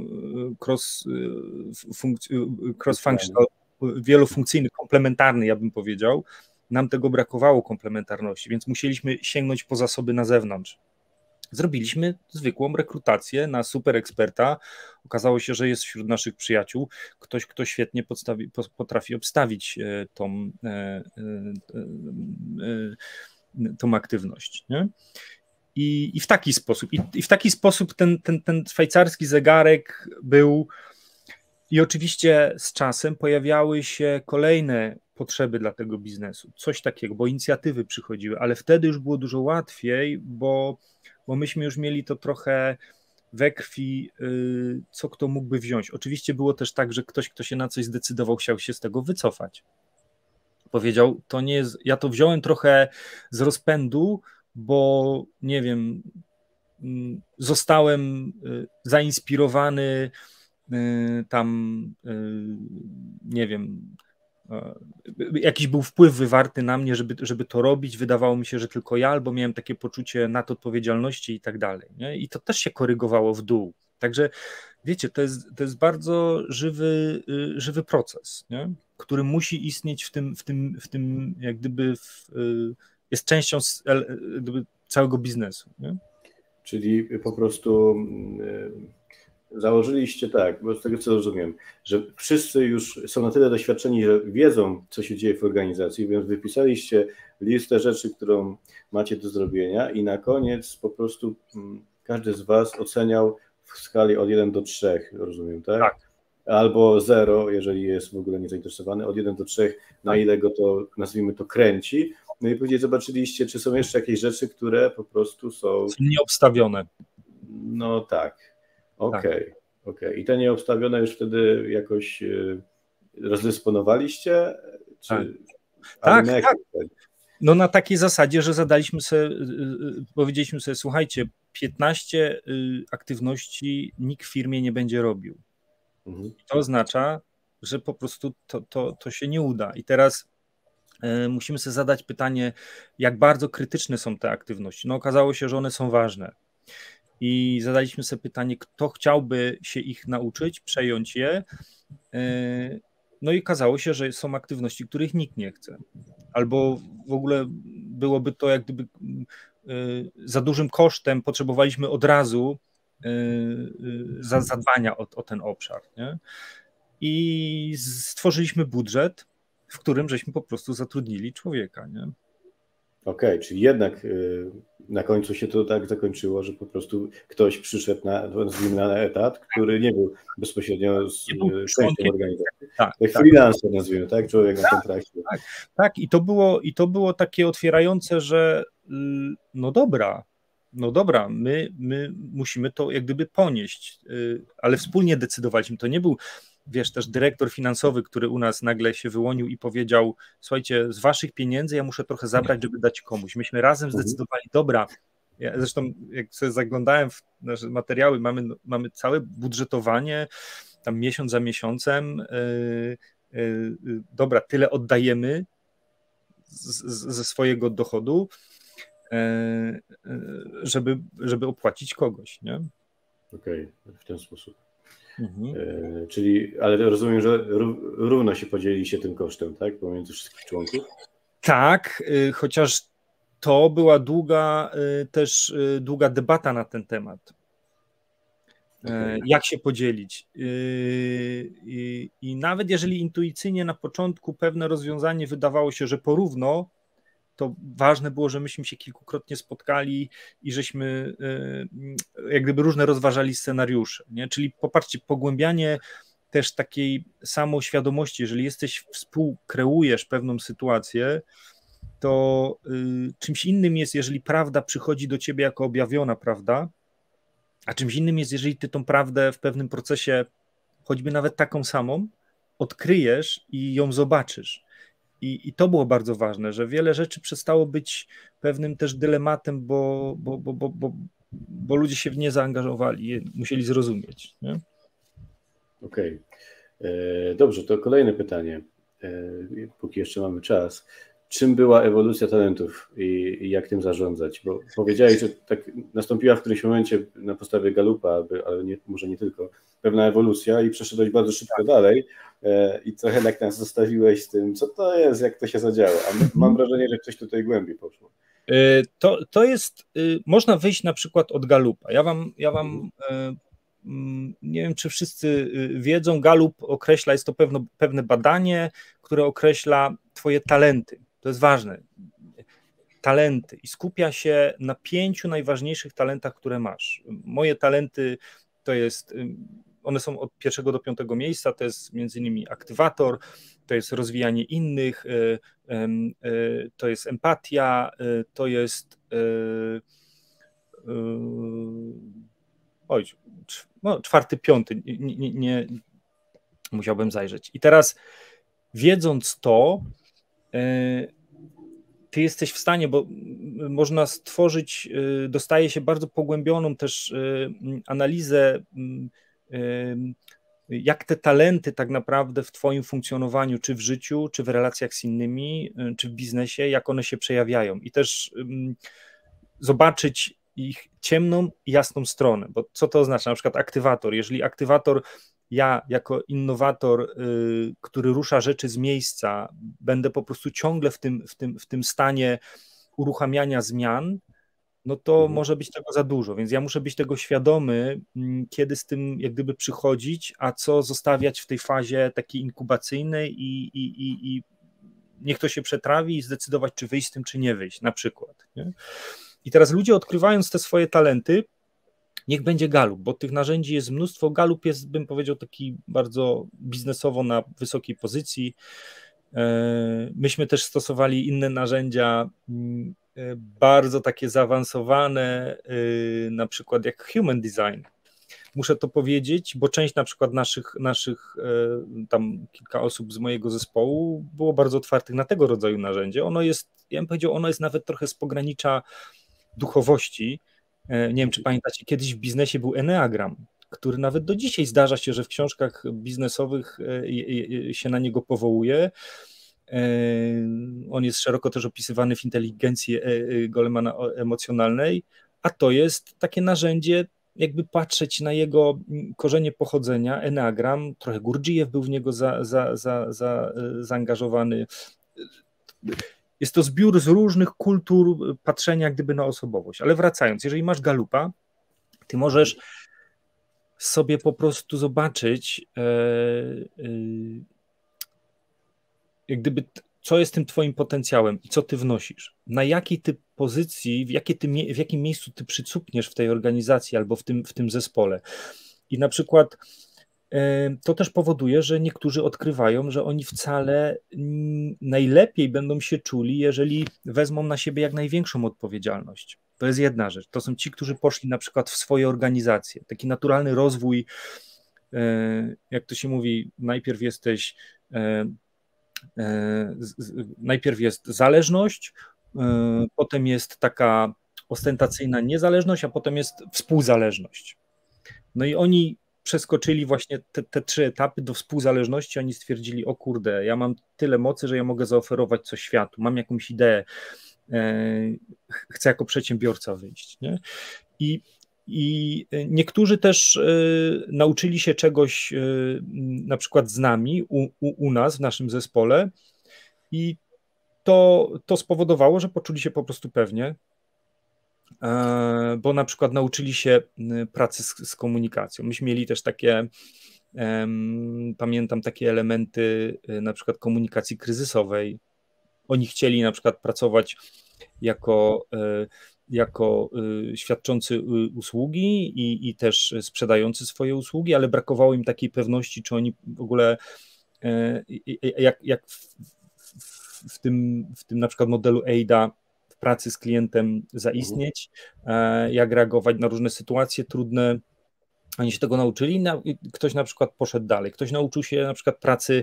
cross-functional, wielofunkcyjny, komplementarny, ja bym powiedział. Nam tego brakowało, komplementarności, więc musieliśmy sięgnąć po zasoby na zewnątrz. Zrobiliśmy zwykłą rekrutację na super eksperta. Okazało się, że jest wśród naszych przyjaciół ktoś, kto świetnie potrafi obstawić tą aktywność. Nie? I w taki sposób ten szwajcarski zegarek był. I oczywiście z czasem pojawiały się kolejne potrzeby dla tego biznesu. Coś takiego, bo inicjatywy przychodziły, ale wtedy już było dużo łatwiej, bo myśmy już mieli to trochę we krwi, co kto mógłby wziąć. Oczywiście było też tak, że ktoś, kto się na coś zdecydował, chciał się z tego wycofać. Powiedział, to nie jest, ja to wziąłem trochę z rozpędu, bo nie wiem, zostałem zainspirowany tam, nie wiem, jakiś był wpływ wywarty na mnie, żeby to robić, wydawało mi się, że tylko ja, albo miałem takie poczucie nadodpowiedzialności i tak dalej. Nie? I to też się korygowało w dół. Także wiecie, to jest bardzo żywy proces, nie? Który musi istnieć w tym jak gdyby jest częścią całego biznesu. Nie? Czyli po prostu założyliście tak, bo z tego co rozumiem, że wszyscy już są na tyle doświadczeni, że wiedzą, co się dzieje w organizacji, więc wypisaliście listę rzeczy, którą macie do zrobienia i na koniec po prostu każdy z was oceniał w skali od 1 do 3, rozumiem, tak? Tak. Albo 0, jeżeli jest w ogóle niezainteresowany, od 1 do 3, na ile go to, nazwijmy to, kręci. No i później zobaczyliście, czy są jeszcze jakieś rzeczy, które po prostu są nieobstawione. No tak, okej. I te nieobstawione już wtedy jakoś rozdysponowaliście? Czy... Tak. No na takiej zasadzie, że zadaliśmy sobie, powiedzieliśmy sobie, słuchajcie, 15 aktywności nikt w firmie nie będzie robił. To oznacza, że po prostu to się nie uda. I teraz musimy sobie zadać pytanie, jak bardzo krytyczne są te aktywności. No okazało się, że one są ważne. I zadaliśmy sobie pytanie, kto chciałby się ich nauczyć, przejąć je. No i okazało się, że są aktywności, których nikt nie chce. Albo w ogóle byłoby to jak gdyby za dużym kosztem, potrzebowaliśmy od razu zadbania o ten obszar. Nie? I stworzyliśmy budżet, w którym żeśmy po prostu zatrudnili człowieka. Nie? Okej, czyli jednak na końcu się to tak zakończyło, że po prostu ktoś przyszedł na etat, który nie był bezpośrednio częścią organizacji. Tak, freelancer nazwijmy, tak? Człowiek na kontrakcie. Tak. I to było takie otwierające, że no dobra, my musimy to jak gdyby ponieść, ale wspólnie decydowaliśmy. To nie był, wiesz, też dyrektor finansowy, który u nas nagle się wyłonił i powiedział, słuchajcie, z waszych pieniędzy ja muszę trochę zabrać, żeby dać komuś. Myśmy razem zdecydowali, dobra, ja zresztą jak sobie zaglądałem w nasze materiały, mamy całe budżetowanie, tam miesiąc za miesiącem, dobra, tyle oddajemy ze swojego dochodu, żeby opłacić kogoś, nie? Okej, w ten sposób. Czyli, ale rozumiem, że równo się podzieliliście tym kosztem, tak? Pomiędzy wszystkich członków? Tak, chociaż to była długa debata na ten temat. Jak się podzielić. I nawet jeżeli intuicyjnie na początku pewne rozwiązanie wydawało się, że porówno, to ważne było, że myśmy się kilkukrotnie spotkali i żeśmy jak gdyby różne rozważali scenariusze. Nie? Czyli popatrzcie, pogłębianie też takiej samoświadomości, jeżeli współkreujesz pewną sytuację, to czymś innym jest, jeżeli prawda przychodzi do ciebie jako objawiona prawda, a czymś innym jest, jeżeli ty tą prawdę w pewnym procesie, choćby nawet taką samą, odkryjesz i ją zobaczysz. I to było bardzo ważne, że wiele rzeczy przestało być pewnym też dylematem, bo ludzie się w nie zaangażowali, musieli zrozumieć. Okej. Dobrze, to kolejne pytanie, póki jeszcze mamy czas. Czym była ewolucja talentów i jak tym zarządzać? Bo powiedziałeś, że tak nastąpiła w którymś momencie na podstawie Gallupa, ale może nie tylko, pewna ewolucja i przeszedłeś bardzo szybko dalej i trochę tak nas zostawiłeś z tym, co to jest, jak to się zadziało, a mam wrażenie, że coś tutaj głębiej poszło. To jest, można wyjść na przykład od Gallupa. Ja wam nie wiem, czy wszyscy wiedzą, Gallup określa, jest to pewne badanie, które określa twoje talenty. To jest ważne. Talenty i skupia się na 5 najważniejszych talentach, które masz. Moje talenty to jest, one są od 1 do 5 miejsca, to jest między innymi aktywator, to jest rozwijanie innych, to jest empatia, to jest no, 4., 5, nie musiałbym zajrzeć. I teraz wiedząc to, ty jesteś w stanie, bo można stworzyć, dostaje się bardzo pogłębioną też analizę, jak te talenty tak naprawdę w twoim funkcjonowaniu, czy w życiu, czy w relacjach z innymi, czy w biznesie, jak one się przejawiają i też zobaczyć ich ciemną i jasną stronę, bo co to oznacza? Na przykład aktywator, jeżeli aktywator, ja jako innowator, który rusza rzeczy z miejsca, będę po prostu ciągle w tym stanie uruchamiania zmian, no to może być tego za dużo, więc ja muszę być tego świadomy, kiedy z tym jak gdyby przychodzić, a co zostawiać w tej fazie takiej inkubacyjnej i niech to się przetrawi i zdecydować, czy wyjść z tym, czy nie wyjść, na przykład. Nie? I teraz ludzie, odkrywając te swoje talenty, niech będzie Gallup, bo tych narzędzi jest mnóstwo. Gallup jest, bym powiedział, taki bardzo biznesowo na wysokiej pozycji. Myśmy też stosowali inne narzędzia, bardzo takie zaawansowane, na przykład jak Human Design. Muszę to powiedzieć, bo część na przykład naszych tam kilka osób z mojego zespołu było bardzo otwartych na tego rodzaju narzędzie. Ono jest, ja bym powiedział, ono jest nawet trochę z pogranicza duchowości. Nie wiem, czy pamiętacie, kiedyś w biznesie był Enneagram, który nawet do dzisiaj zdarza się, że w książkach biznesowych się na niego powołuje. On jest szeroko też opisywany w inteligencji Golemana emocjonalnej, a to jest takie narzędzie, jakby patrzeć na jego korzenie pochodzenia, Enneagram, trochę Gurdjieff był w niego zaangażowany. Jest to zbiór z różnych kultur patrzenia jak gdyby na osobowość. Ale wracając, jeżeli masz Galupa, ty możesz sobie po prostu zobaczyć, jak gdyby, co jest tym twoim potencjałem i co ty wnosisz. Na jakiej ty pozycji, w jakim miejscu ty przycupniesz w tej organizacji albo w tym zespole. I na przykład to też powoduje, że niektórzy odkrywają, że oni wcale najlepiej będą się czuli, jeżeli wezmą na siebie jak największą odpowiedzialność. To jest jedna rzecz. To są ci, którzy poszli na przykład w swoje organizacje. Taki naturalny rozwój, jak to się mówi, najpierw jest zależność, potem jest taka ostentacyjna niezależność, a potem jest współzależność. No i oni przeskoczyli właśnie te 3 etapy do współzależności, oni stwierdzili, o kurde, ja mam tyle mocy, że ja mogę zaoferować coś światu, mam jakąś ideę, chcę jako przedsiębiorca wyjść. Nie? I niektórzy też nauczyli się czegoś na przykład z nami, u nas, w naszym zespole i to spowodowało, że poczuli się po prostu pewnie, bo na przykład nauczyli się pracy z komunikacją. Myśmy mieli też takie, pamiętam takie elementy na przykład komunikacji kryzysowej. Oni chcieli na przykład pracować jako świadczący usługi i też sprzedający swoje usługi, ale brakowało im takiej pewności, czy oni w ogóle jak w tym na przykład modelu AIDA w pracy z klientem zaistnieć, jak reagować na różne sytuacje trudne. Oni się tego nauczyli, ktoś na przykład poszedł dalej, ktoś nauczył się na przykład pracy,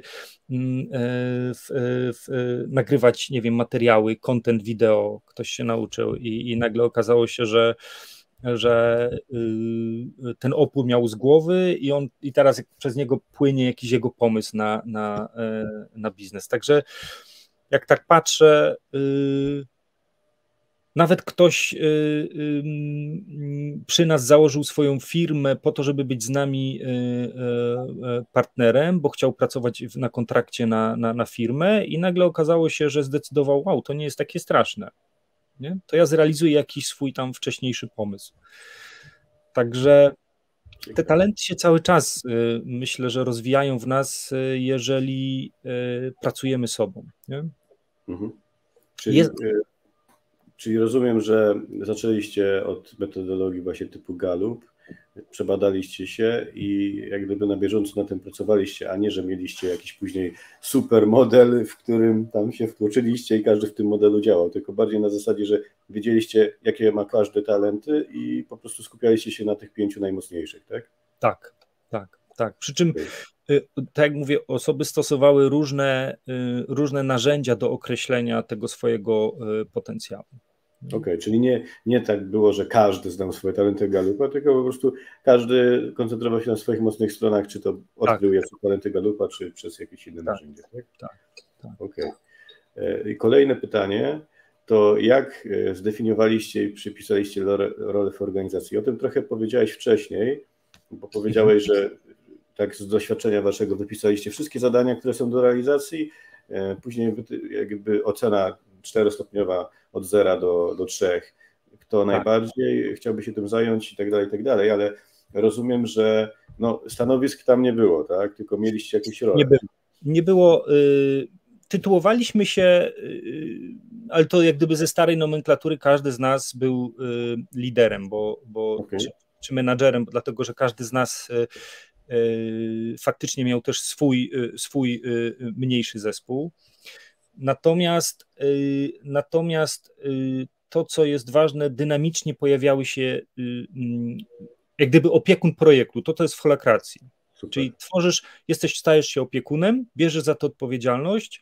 nagrywać, nie wiem, materiały, content wideo, ktoś się nauczył i nagle okazało się, że ten opór miał z głowy i teraz przez niego płynie jakiś jego pomysł na biznes. Także jak tak patrzę, nawet ktoś przy nas założył swoją firmę po to, żeby być z nami partnerem, bo chciał pracować na kontrakcie na firmę i nagle okazało się, że zdecydował, wow, to nie jest takie straszne. Nie? To ja zrealizuję jakiś swój tam wcześniejszy pomysł. Także te talenty się cały czas, myślę, że rozwijają w nas, jeżeli pracujemy sobą. Nie? Mhm. Czyli rozumiem, że zaczęliście od metodologii właśnie typu Gallup, przebadaliście się i jak gdyby na bieżąco na tym pracowaliście, a nie, że mieliście jakiś później super model, w którym tam się wtłoczyliście i każdy w tym modelu działał, tylko bardziej na zasadzie, że wiedzieliście, jakie ma każdy talenty i po prostu skupialiście się na tych 5 najmocniejszych, tak? Tak. Przy czym, tak jak mówię, osoby stosowały różne narzędzia do określenia tego swojego potencjału. Okej, czyli nie tak było, że każdy znał swoje talenty Gallupa, tylko po prostu każdy koncentrował się na swoich mocnych stronach, czy to odkrył jako talenty Gallupa, czy przez jakieś inne narzędzie. Tak. Okej. I kolejne pytanie to jak zdefiniowaliście i przypisaliście rolę w organizacji? O tym trochę powiedziałeś wcześniej, bo powiedziałeś, że tak z doświadczenia waszego wypisaliście wszystkie zadania, które są do realizacji, później jakby ocena 4-stopniowa od 0 do 3, kto najbardziej chciałby się tym zająć i tak dalej, ale rozumiem, że stanowisk tam nie było, tak? Tylko mieliście jakieś role. Nie było. Tytułowaliśmy się, ale to jak gdyby ze starej nomenklatury każdy z nas był liderem, czy menadżerem, dlatego że każdy z nas faktycznie miał też swój mniejszy zespół. Natomiast to, co jest ważne, dynamicznie pojawiały się jak gdyby opiekun projektu, to jest w holakracji. Super. Czyli stajesz się opiekunem, bierzesz za to odpowiedzialność,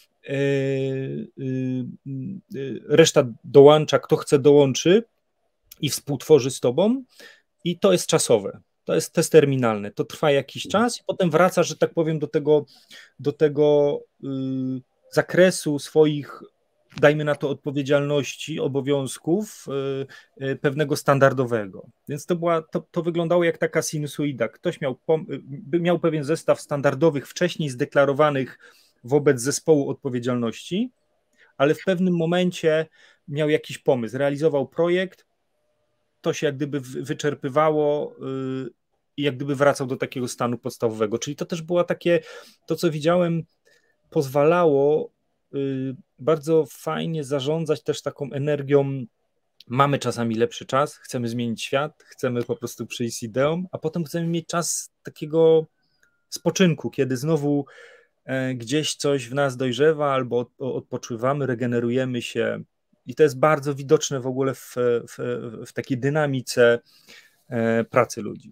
reszta dołącza, kto chce dołączy i współtworzy z tobą i to jest czasowe, to jest terminalne, to trwa jakiś czas i potem wracasz, że tak powiem, do tego zakresu swoich, dajmy na to, odpowiedzialności, obowiązków pewnego standardowego. Więc to wyglądało jak taka sinusoida. Ktoś miał pewien zestaw standardowych, wcześniej zdeklarowanych wobec zespołu odpowiedzialności, ale w pewnym momencie miał jakiś pomysł, realizował projekt, to się jak gdyby wyczerpywało i jak gdyby wracał do takiego stanu podstawowego. Czyli to też było takie, to co widziałem, pozwalało bardzo fajnie zarządzać też taką energią. Mamy czasami lepszy czas, chcemy zmienić świat, chcemy po prostu przyjść z ideą, a potem chcemy mieć czas takiego spoczynku, kiedy znowu gdzieś coś w nas dojrzewa albo odpoczywamy, regenerujemy się i to jest bardzo widoczne w ogóle w takiej dynamice pracy ludzi.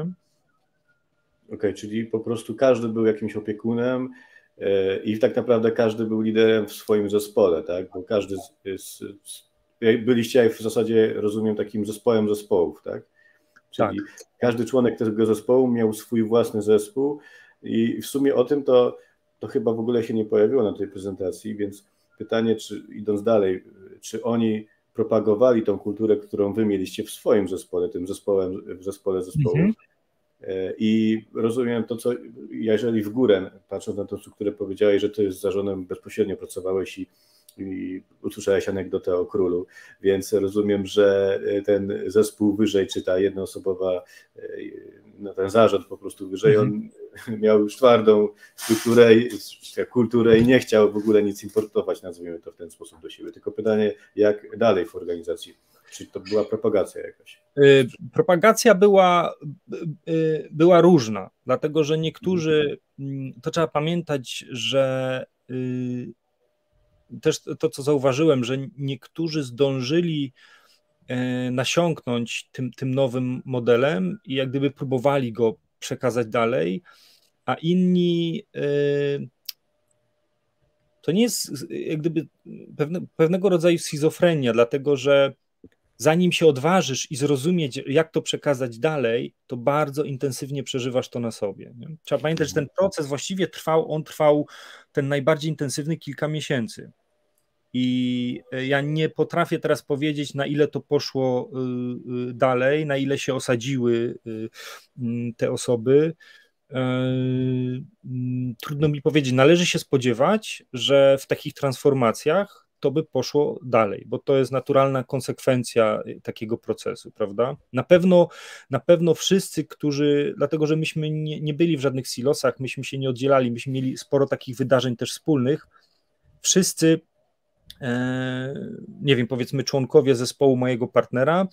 Okej, czyli po prostu każdy był jakimś opiekunem i tak naprawdę każdy był liderem w swoim zespole, tak? Bo każdy byliście w zasadzie, rozumiem, takim zespołem zespołów, tak? Czyli tak. Każdy członek tego zespołu miał swój własny zespół i w sumie o tym to chyba w ogóle się nie pojawiło na tej prezentacji, więc pytanie, czy idąc dalej, czy oni propagowali tą kulturę, którą wy mieliście w swoim zespole, w zespole zespołów. I rozumiem to, co, jeżeli w górę, patrząc na to, które powiedziałeś, że ty z zarządem bezpośrednio pracowałeś i usłyszałeś anegdotę o królu, więc rozumiem, że ten zespół wyżej, czy ta jednoosobowa, no ten zarząd po prostu wyżej, on miał już twardą strukturę, kulturę i nie chciał w ogóle nic importować, nazwijmy to w ten sposób do siebie. Tylko pytanie, jak dalej w organizacji? Czy to była propagacja jakaś? Propagacja była różna, dlatego że niektórzy, to trzeba pamiętać, że też to, co zauważyłem, że niektórzy zdążyli nasiąknąć tym nowym modelem i jak gdyby próbowali go przekazać dalej, a inni to nie jest jak gdyby pewnego rodzaju schizofrenia, dlatego że zanim się odważysz i zrozumieć, jak to przekazać dalej, to bardzo intensywnie przeżywasz to na sobie. Nie? Trzeba pamiętać, że ten proces właściwie trwał ten najbardziej intensywny kilka miesięcy. I ja nie potrafię teraz powiedzieć, na ile to poszło dalej, na ile się osadziły te osoby. Trudno mi powiedzieć. Należy się spodziewać, że w takich transformacjach to by poszło dalej, bo to jest naturalna konsekwencja takiego procesu, prawda? Na pewno wszyscy, dlatego że myśmy nie byli w żadnych silosach, myśmy się nie oddzielali, myśmy mieli sporo takich wydarzeń też wspólnych, wszyscy, nie wiem, powiedzmy członkowie zespołu mojego partnera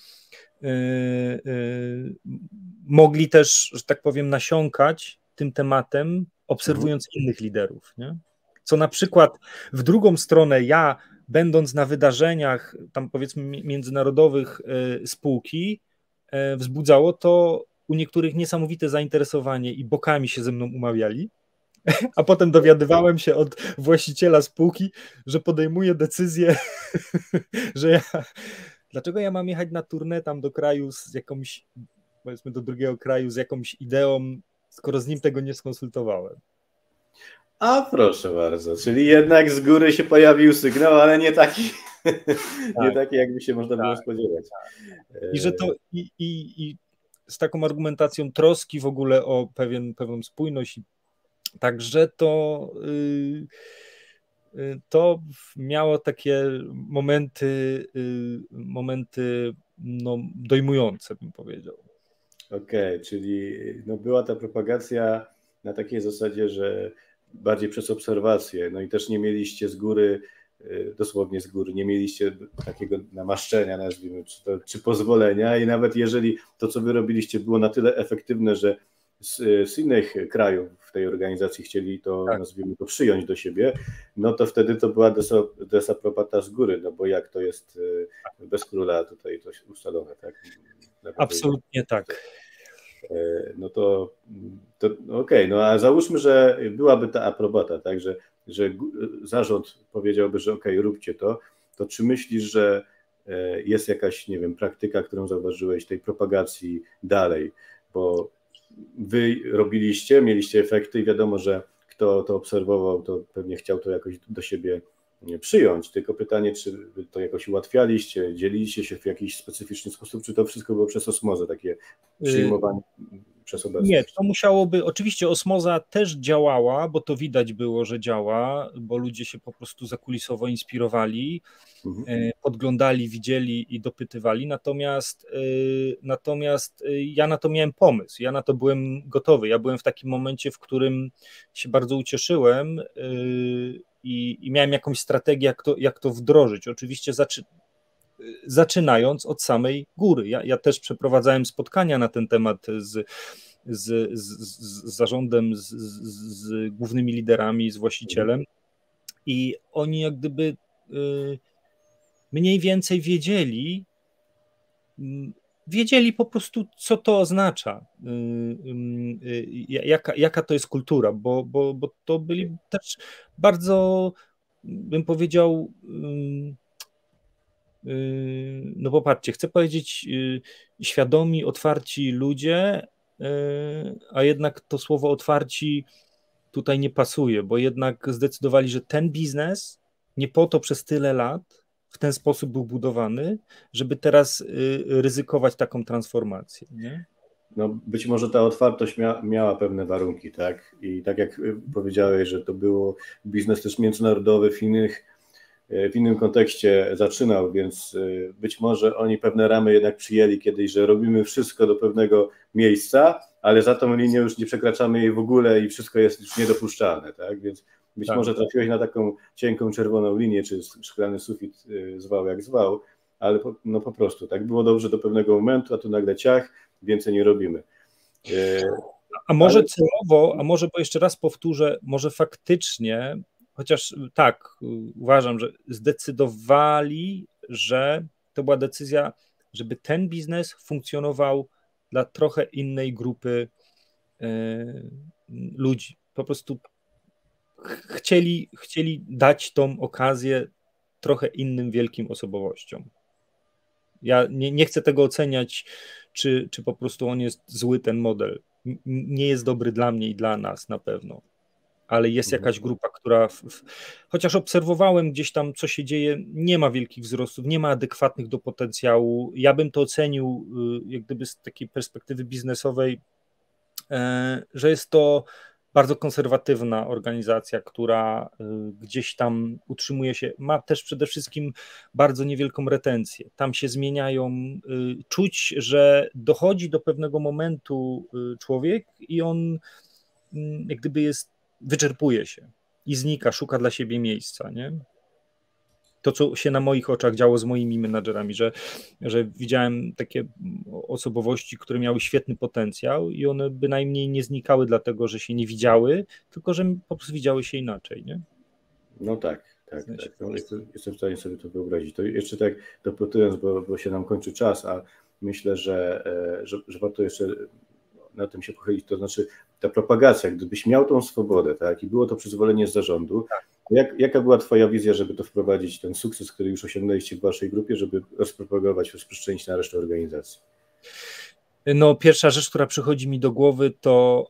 mogli też, że tak powiem, nasiąkać tym tematem, obserwując innych liderów, nie? Co na przykład w drugą stronę ja, będąc na wydarzeniach tam powiedzmy międzynarodowych spółki, wzbudzało to u niektórych niesamowite zainteresowanie i bokami się ze mną umawiali, a potem dowiadywałem się od właściciela spółki, że podejmuje decyzję, że dlaczego ja mam jechać na tournée tam do kraju z jakąś, powiedzmy do drugiego kraju z jakąś ideą, skoro z nim tego nie skonsultowałem. A proszę bardzo, czyli jednak z góry się pojawił sygnał, ale nie taki, nie taki jakby się można było spodziewać. I że to i z taką argumentacją troski w ogóle o pewną spójność, także to miało takie momenty no, dojmujące, bym powiedział. Okej, czyli no była ta propagacja na takiej zasadzie, że bardziej przez obserwację, no i też nie mieliście z góry, dosłownie z góry, nie mieliście takiego namaszczenia, nazwijmy, czy pozwolenia i nawet jeżeli to, co wy robiliście, było na tyle efektywne, że z innych krajów w tej organizacji chcieli to, Tak. nazwijmy to, przyjąć do siebie, no to wtedy to była desaprobata z góry, no bo jak to jest bez króla tutaj to ustalone, tak? Absolutnie tak. No to okej, no a załóżmy, że byłaby ta aprobata, tak, że zarząd powiedziałby, że okej, róbcie to czy myślisz, że jest jakaś, nie wiem, praktyka, którą zauważyłeś, tej propagacji dalej, bo wy robiliście, mieliście efekty i wiadomo, że kto to obserwował, to pewnie chciał to jakoś do siebie przyjąć, tylko pytanie, czy wy to jakoś ułatwialiście, dzieliliście się w jakiś specyficzny sposób, czy to wszystko było przez osmozę, takie przyjmowanie przez obecność? Nie, to musiałoby, oczywiście osmoza też działała, bo to widać było, że działa, bo ludzie się po prostu zakulisowo inspirowali, podglądali, widzieli i dopytywali, natomiast ja na to miałem pomysł, ja na to byłem gotowy, ja byłem w takim momencie, w którym się bardzo ucieszyłem i miałem jakąś strategię, jak to wdrożyć. Oczywiście zaczynając od samej góry. Ja też przeprowadzałem spotkania na ten temat z zarządem, z głównymi liderami, z właścicielem i oni jak gdyby mniej więcej wiedzieli po prostu, co to oznacza, jaka to jest kultura, bo to byli też bardzo, bym powiedział, no popatrzcie, chcę powiedzieć świadomi, otwarci ludzie, a jednak to słowo otwarci tutaj nie pasuje, bo jednak zdecydowali, że ten biznes nie po to przez tyle lat w ten sposób był budowany, żeby teraz ryzykować taką transformację. Nie? No być może ta otwartość miała pewne warunki, tak? I tak jak powiedziałeś, że to był biznes też międzynarodowy w innym kontekście zaczynał, więc być może oni pewne ramy jednak przyjęli kiedyś, że robimy wszystko do pewnego miejsca, ale za tą linię już nie przekraczamy jej w ogóle i wszystko jest już niedopuszczalne, tak? Więc być może trafiłeś na taką cienką czerwoną linię, czy szklany sufit, zwał jak zwał, ale no po prostu tak było dobrze do pewnego momentu, a tu nagle ciach, więcej nie robimy. A może celowo, a może, bo jeszcze raz powtórzę, może faktycznie, chociaż tak, uważam, że zdecydowali, że to była decyzja, żeby ten biznes funkcjonował dla trochę innej grupy ludzi. Po prostu chcieli dać tą okazję trochę innym wielkim osobowościom. Ja nie chcę tego oceniać, czy po prostu on jest zły, ten model. Nie jest dobry dla mnie i dla nas na pewno, ale jest jakaś grupa, która, chociaż obserwowałem gdzieś tam, co się dzieje, nie ma wielkich wzrostów, nie ma adekwatnych do potencjału. Ja bym to ocenił jak gdyby z takiej perspektywy biznesowej, że jest to bardzo konserwatywna organizacja, która gdzieś tam utrzymuje się, ma też przede wszystkim bardzo niewielką retencję. Tam się zmieniają, czuć, że dochodzi do pewnego momentu człowiek i on jak gdyby wyczerpuje się i znika, szuka dla siebie miejsca, nie? To, co się na moich oczach działo z moimi menadżerami, że widziałem takie osobowości, które miały świetny potencjał i one bynajmniej nie znikały dlatego, że się nie widziały, tylko że po prostu widziały się inaczej, nie? No tak. No, jestem w stanie sobie to wyobrazić. To jeszcze tak dopytując, bo się nam kończy czas, a myślę, że warto jeszcze na tym się pochylić, to znaczy ta propagacja, gdybyś miał tą swobodę, tak, i było to przyzwolenie z zarządu, jaka była twoja wizja, żeby to wprowadzić, ten sukces, który już osiągnęliście w waszej grupie, żeby rozpropagować, rozprzestrzenić na resztę organizacji? No, pierwsza rzecz, która przychodzi mi do głowy, to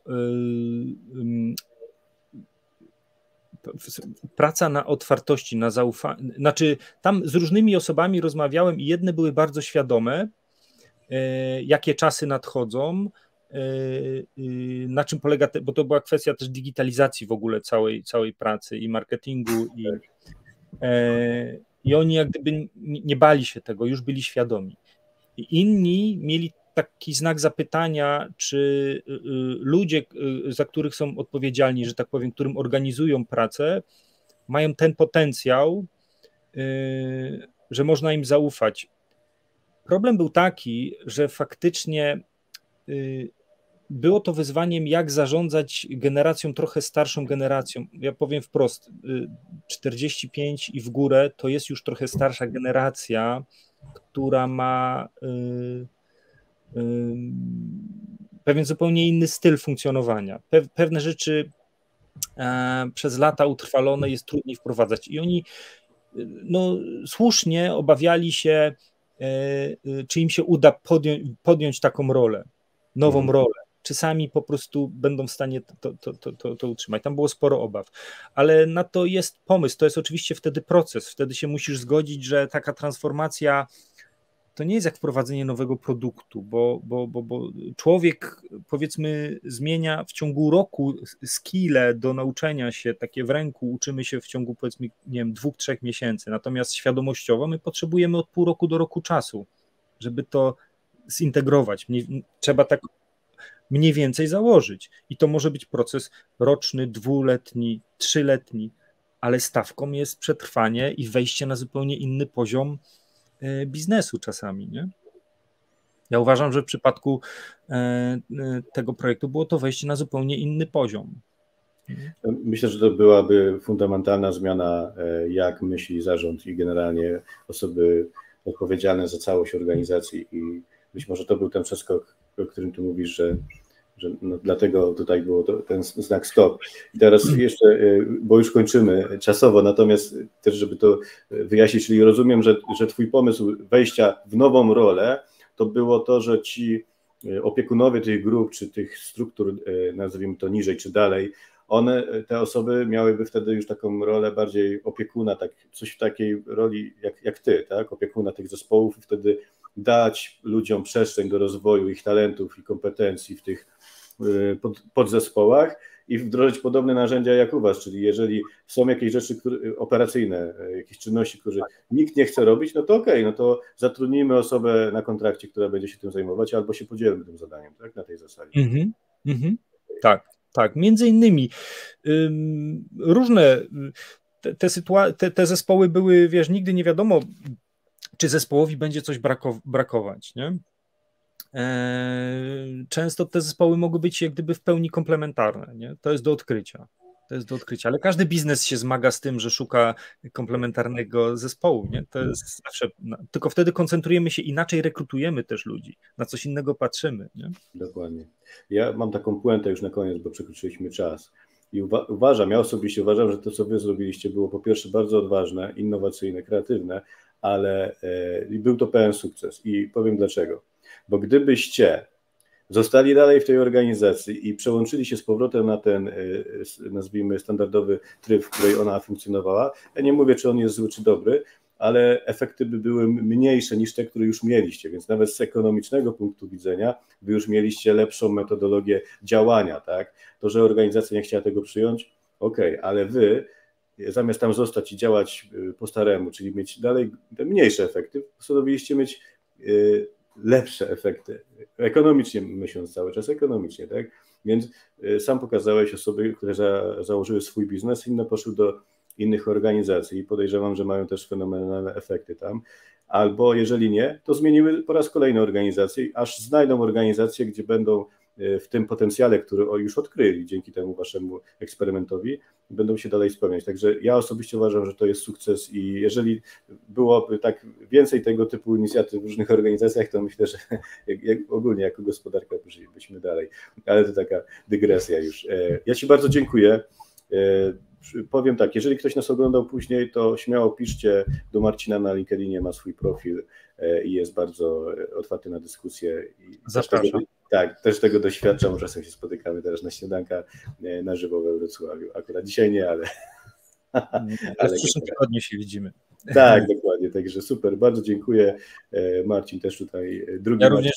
praca na otwartości, na zaufaniu. Znaczy, tam z różnymi osobami rozmawiałem i jedne były bardzo świadome, jakie czasy nadchodzą, na czym polega, bo to była kwestia też digitalizacji w ogóle całej pracy i marketingu i oni jak gdyby nie bali się tego, już byli świadomi. I inni mieli taki znak zapytania, czy ludzie, za których są odpowiedzialni, że tak powiem, którym organizują pracę, mają ten potencjał, że można im zaufać. Problem był taki, że faktycznie było to wyzwaniem, jak zarządzać generacją trochę starszą generacją. Ja powiem wprost, 45 i w górę to jest już trochę starsza generacja, która ma pewien zupełnie inny styl funkcjonowania. Pewne rzeczy przez lata utrwalone jest trudniej wprowadzać i oni no, słusznie obawiali się, czy im się uda podjąć taką rolę, nową rolę, czy sami po prostu będą w stanie to utrzymać. Tam było sporo obaw, ale na to jest pomysł, to jest oczywiście wtedy proces, wtedy się musisz zgodzić, że taka transformacja to nie jest jak wprowadzenie nowego produktu, bo człowiek, powiedzmy, zmienia w ciągu roku skille do nauczenia się, takie w ręku uczymy się w ciągu, powiedzmy, nie wiem, 2-3 miesięcy, natomiast świadomościowo my potrzebujemy od pół roku do roku czasu, żeby to zintegrować. Trzeba tak mniej więcej założyć i to może być proces roczny, 2-letni, 3-letni, ale stawką jest przetrwanie i wejście na zupełnie inny poziom biznesu czasami, nie? Ja uważam, że w przypadku tego projektu było to wejście na zupełnie inny poziom. Myślę, że to byłaby fundamentalna zmiana, jak myśli zarząd i generalnie osoby odpowiedzialne za całość organizacji i być może to był ten przeskok, o którym tu mówisz, że no dlatego tutaj było ten znak stop. I teraz jeszcze, bo już kończymy czasowo, natomiast też, żeby to wyjaśnić, czyli rozumiem, że twój pomysł wejścia w nową rolę to było to, że ci opiekunowie tych grup, czy tych struktur, nazwijmy to niżej czy dalej, te osoby miałyby wtedy już taką rolę bardziej opiekuna, tak, coś w takiej roli jak ty, tak, opiekuna tych zespołów i wtedy dać ludziom przestrzeń do rozwoju ich talentów i kompetencji w tych podzespołach i wdrożyć podobne narzędzia jak u was, czyli jeżeli są jakieś rzeczy operacyjne, jakieś czynności, które nikt nie chce robić, no to okej, no to zatrudnijmy osobę na kontrakcie, która będzie się tym zajmować, albo się podzielmy tym zadaniem, tak, na tej zasadzie. Tak, między innymi różne te zespoły były, wiesz, nigdy nie wiadomo, czy zespołowi będzie coś brakować, nie? Często te zespoły mogą być jak gdyby w pełni komplementarne, nie? To jest do odkrycia, ale każdy biznes się zmaga z tym, że szuka komplementarnego zespołu, nie? To jest zawsze, tylko wtedy koncentrujemy się inaczej, rekrutujemy też ludzi, na coś innego patrzymy, nie? Dokładnie. Ja mam taką puentę już na koniec, bo przekroczyliśmy czas i ja osobiście uważam, że to, co wy zrobiliście, było po pierwsze bardzo odważne, innowacyjne, kreatywne, ale był to pełen sukces i powiem dlaczego. Bo gdybyście zostali dalej w tej organizacji i przełączyli się z powrotem na ten, nazwijmy, standardowy tryb, w której ona funkcjonowała, ja nie mówię, czy on jest zły, czy dobry, ale efekty by były mniejsze niż te, które już mieliście, więc nawet z ekonomicznego punktu widzenia wy już mieliście lepszą metodologię działania, tak? To, że organizacja nie chciała tego przyjąć, okej, ale wy zamiast tam zostać i działać po staremu, czyli mieć dalej te mniejsze efekty, postanowiliście mieć lepsze efekty, ekonomicznie myśląc cały czas, ekonomicznie, tak? Więc sam pokazałeś osoby, które założyły swój biznes, inne poszły do innych organizacji i podejrzewam, że mają też fenomenalne efekty tam, albo jeżeli nie, to zmieniły po raz kolejny organizację, aż znajdą organizację, gdzie będą w tym potencjale, który już odkryli dzięki temu waszemu eksperymentowi, będą się dalej spełniać. Także ja osobiście uważam, że to jest sukces i jeżeli byłoby tak więcej tego typu inicjatyw w różnych organizacjach, to myślę, że ogólnie jako gospodarka byśmy dalej. Ale to taka dygresja już. Ja ci bardzo dziękuję. Powiem tak, jeżeli ktoś nas oglądał później, to śmiało piszcie do Marcina na LinkedInie, ma swój profil i jest bardzo otwarty na dyskusję. Zapraszam. Też tego doświadczam, czasem się spotykamy teraz na śniadanka na żywo we Wrocławiu. Akurat dzisiaj nie, ale w przyszłym tygodniu się widzimy. Tak, dokładnie, także super, bardzo dziękuję. Marcin też tutaj drugi. Ja również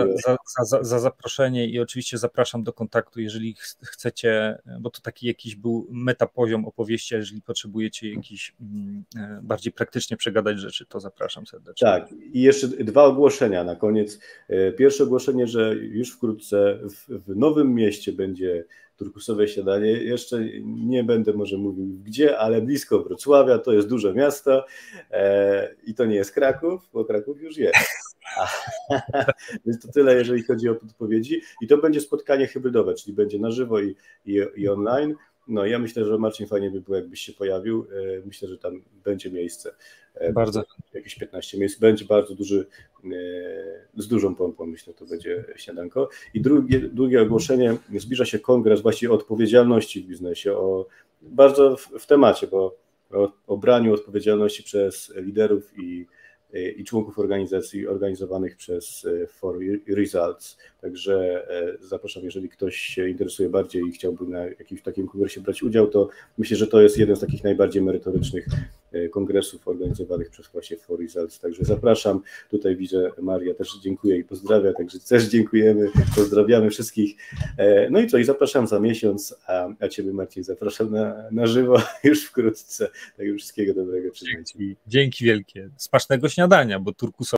za zaproszenie i oczywiście zapraszam do kontaktu, jeżeli chcecie, bo to taki jakiś był metapoziom opowieści, a jeżeli potrzebujecie jakiś bardziej praktycznie przegadać rzeczy, to zapraszam serdecznie. Tak, i jeszcze 2 ogłoszenia na koniec. Pierwsze ogłoszenie, że już wkrótce w Nowym Mieście będzie turkusowe śniadanie. Jeszcze nie będę może mówił gdzie, ale blisko Wrocławia, to jest duże miasto i to nie jest Kraków, bo Kraków już jest. Więc to tyle, jeżeli chodzi o podpowiedzi. I to będzie spotkanie hybrydowe, czyli będzie na żywo i online. No ja myślę, że Marcin, fajnie by było, jakbyś się pojawił. Myślę, że tam będzie miejsce. Bardzo. Jakieś 15 miejsc. Będzie bardzo duży, z dużą pompą, myślę, to będzie śniadanko. I drugie ogłoszenie. Zbliża się kongres właściwie o odpowiedzialności w biznesie, bardzo w temacie, bo o braniu odpowiedzialności przez liderów i członków organizacji organizowanych przez For Results. Także zapraszam, jeżeli ktoś się interesuje bardziej i chciałby na jakimś takim kongresie brać udział, to myślę, że to jest jeden z takich najbardziej merytorycznych kongresów organizowanych przez właśnie For Results. Także zapraszam. Tutaj widzę, Maria też dziękuję i pozdrawia, także też dziękujemy, pozdrawiamy wszystkich. No i co, i zapraszam za miesiąc, a Ciebie, Marcin, zapraszam na żywo już wkrótce. Tak, wszystkiego dobrego. Dzięki wielkie. Smacznego śniadania, bo turkusowe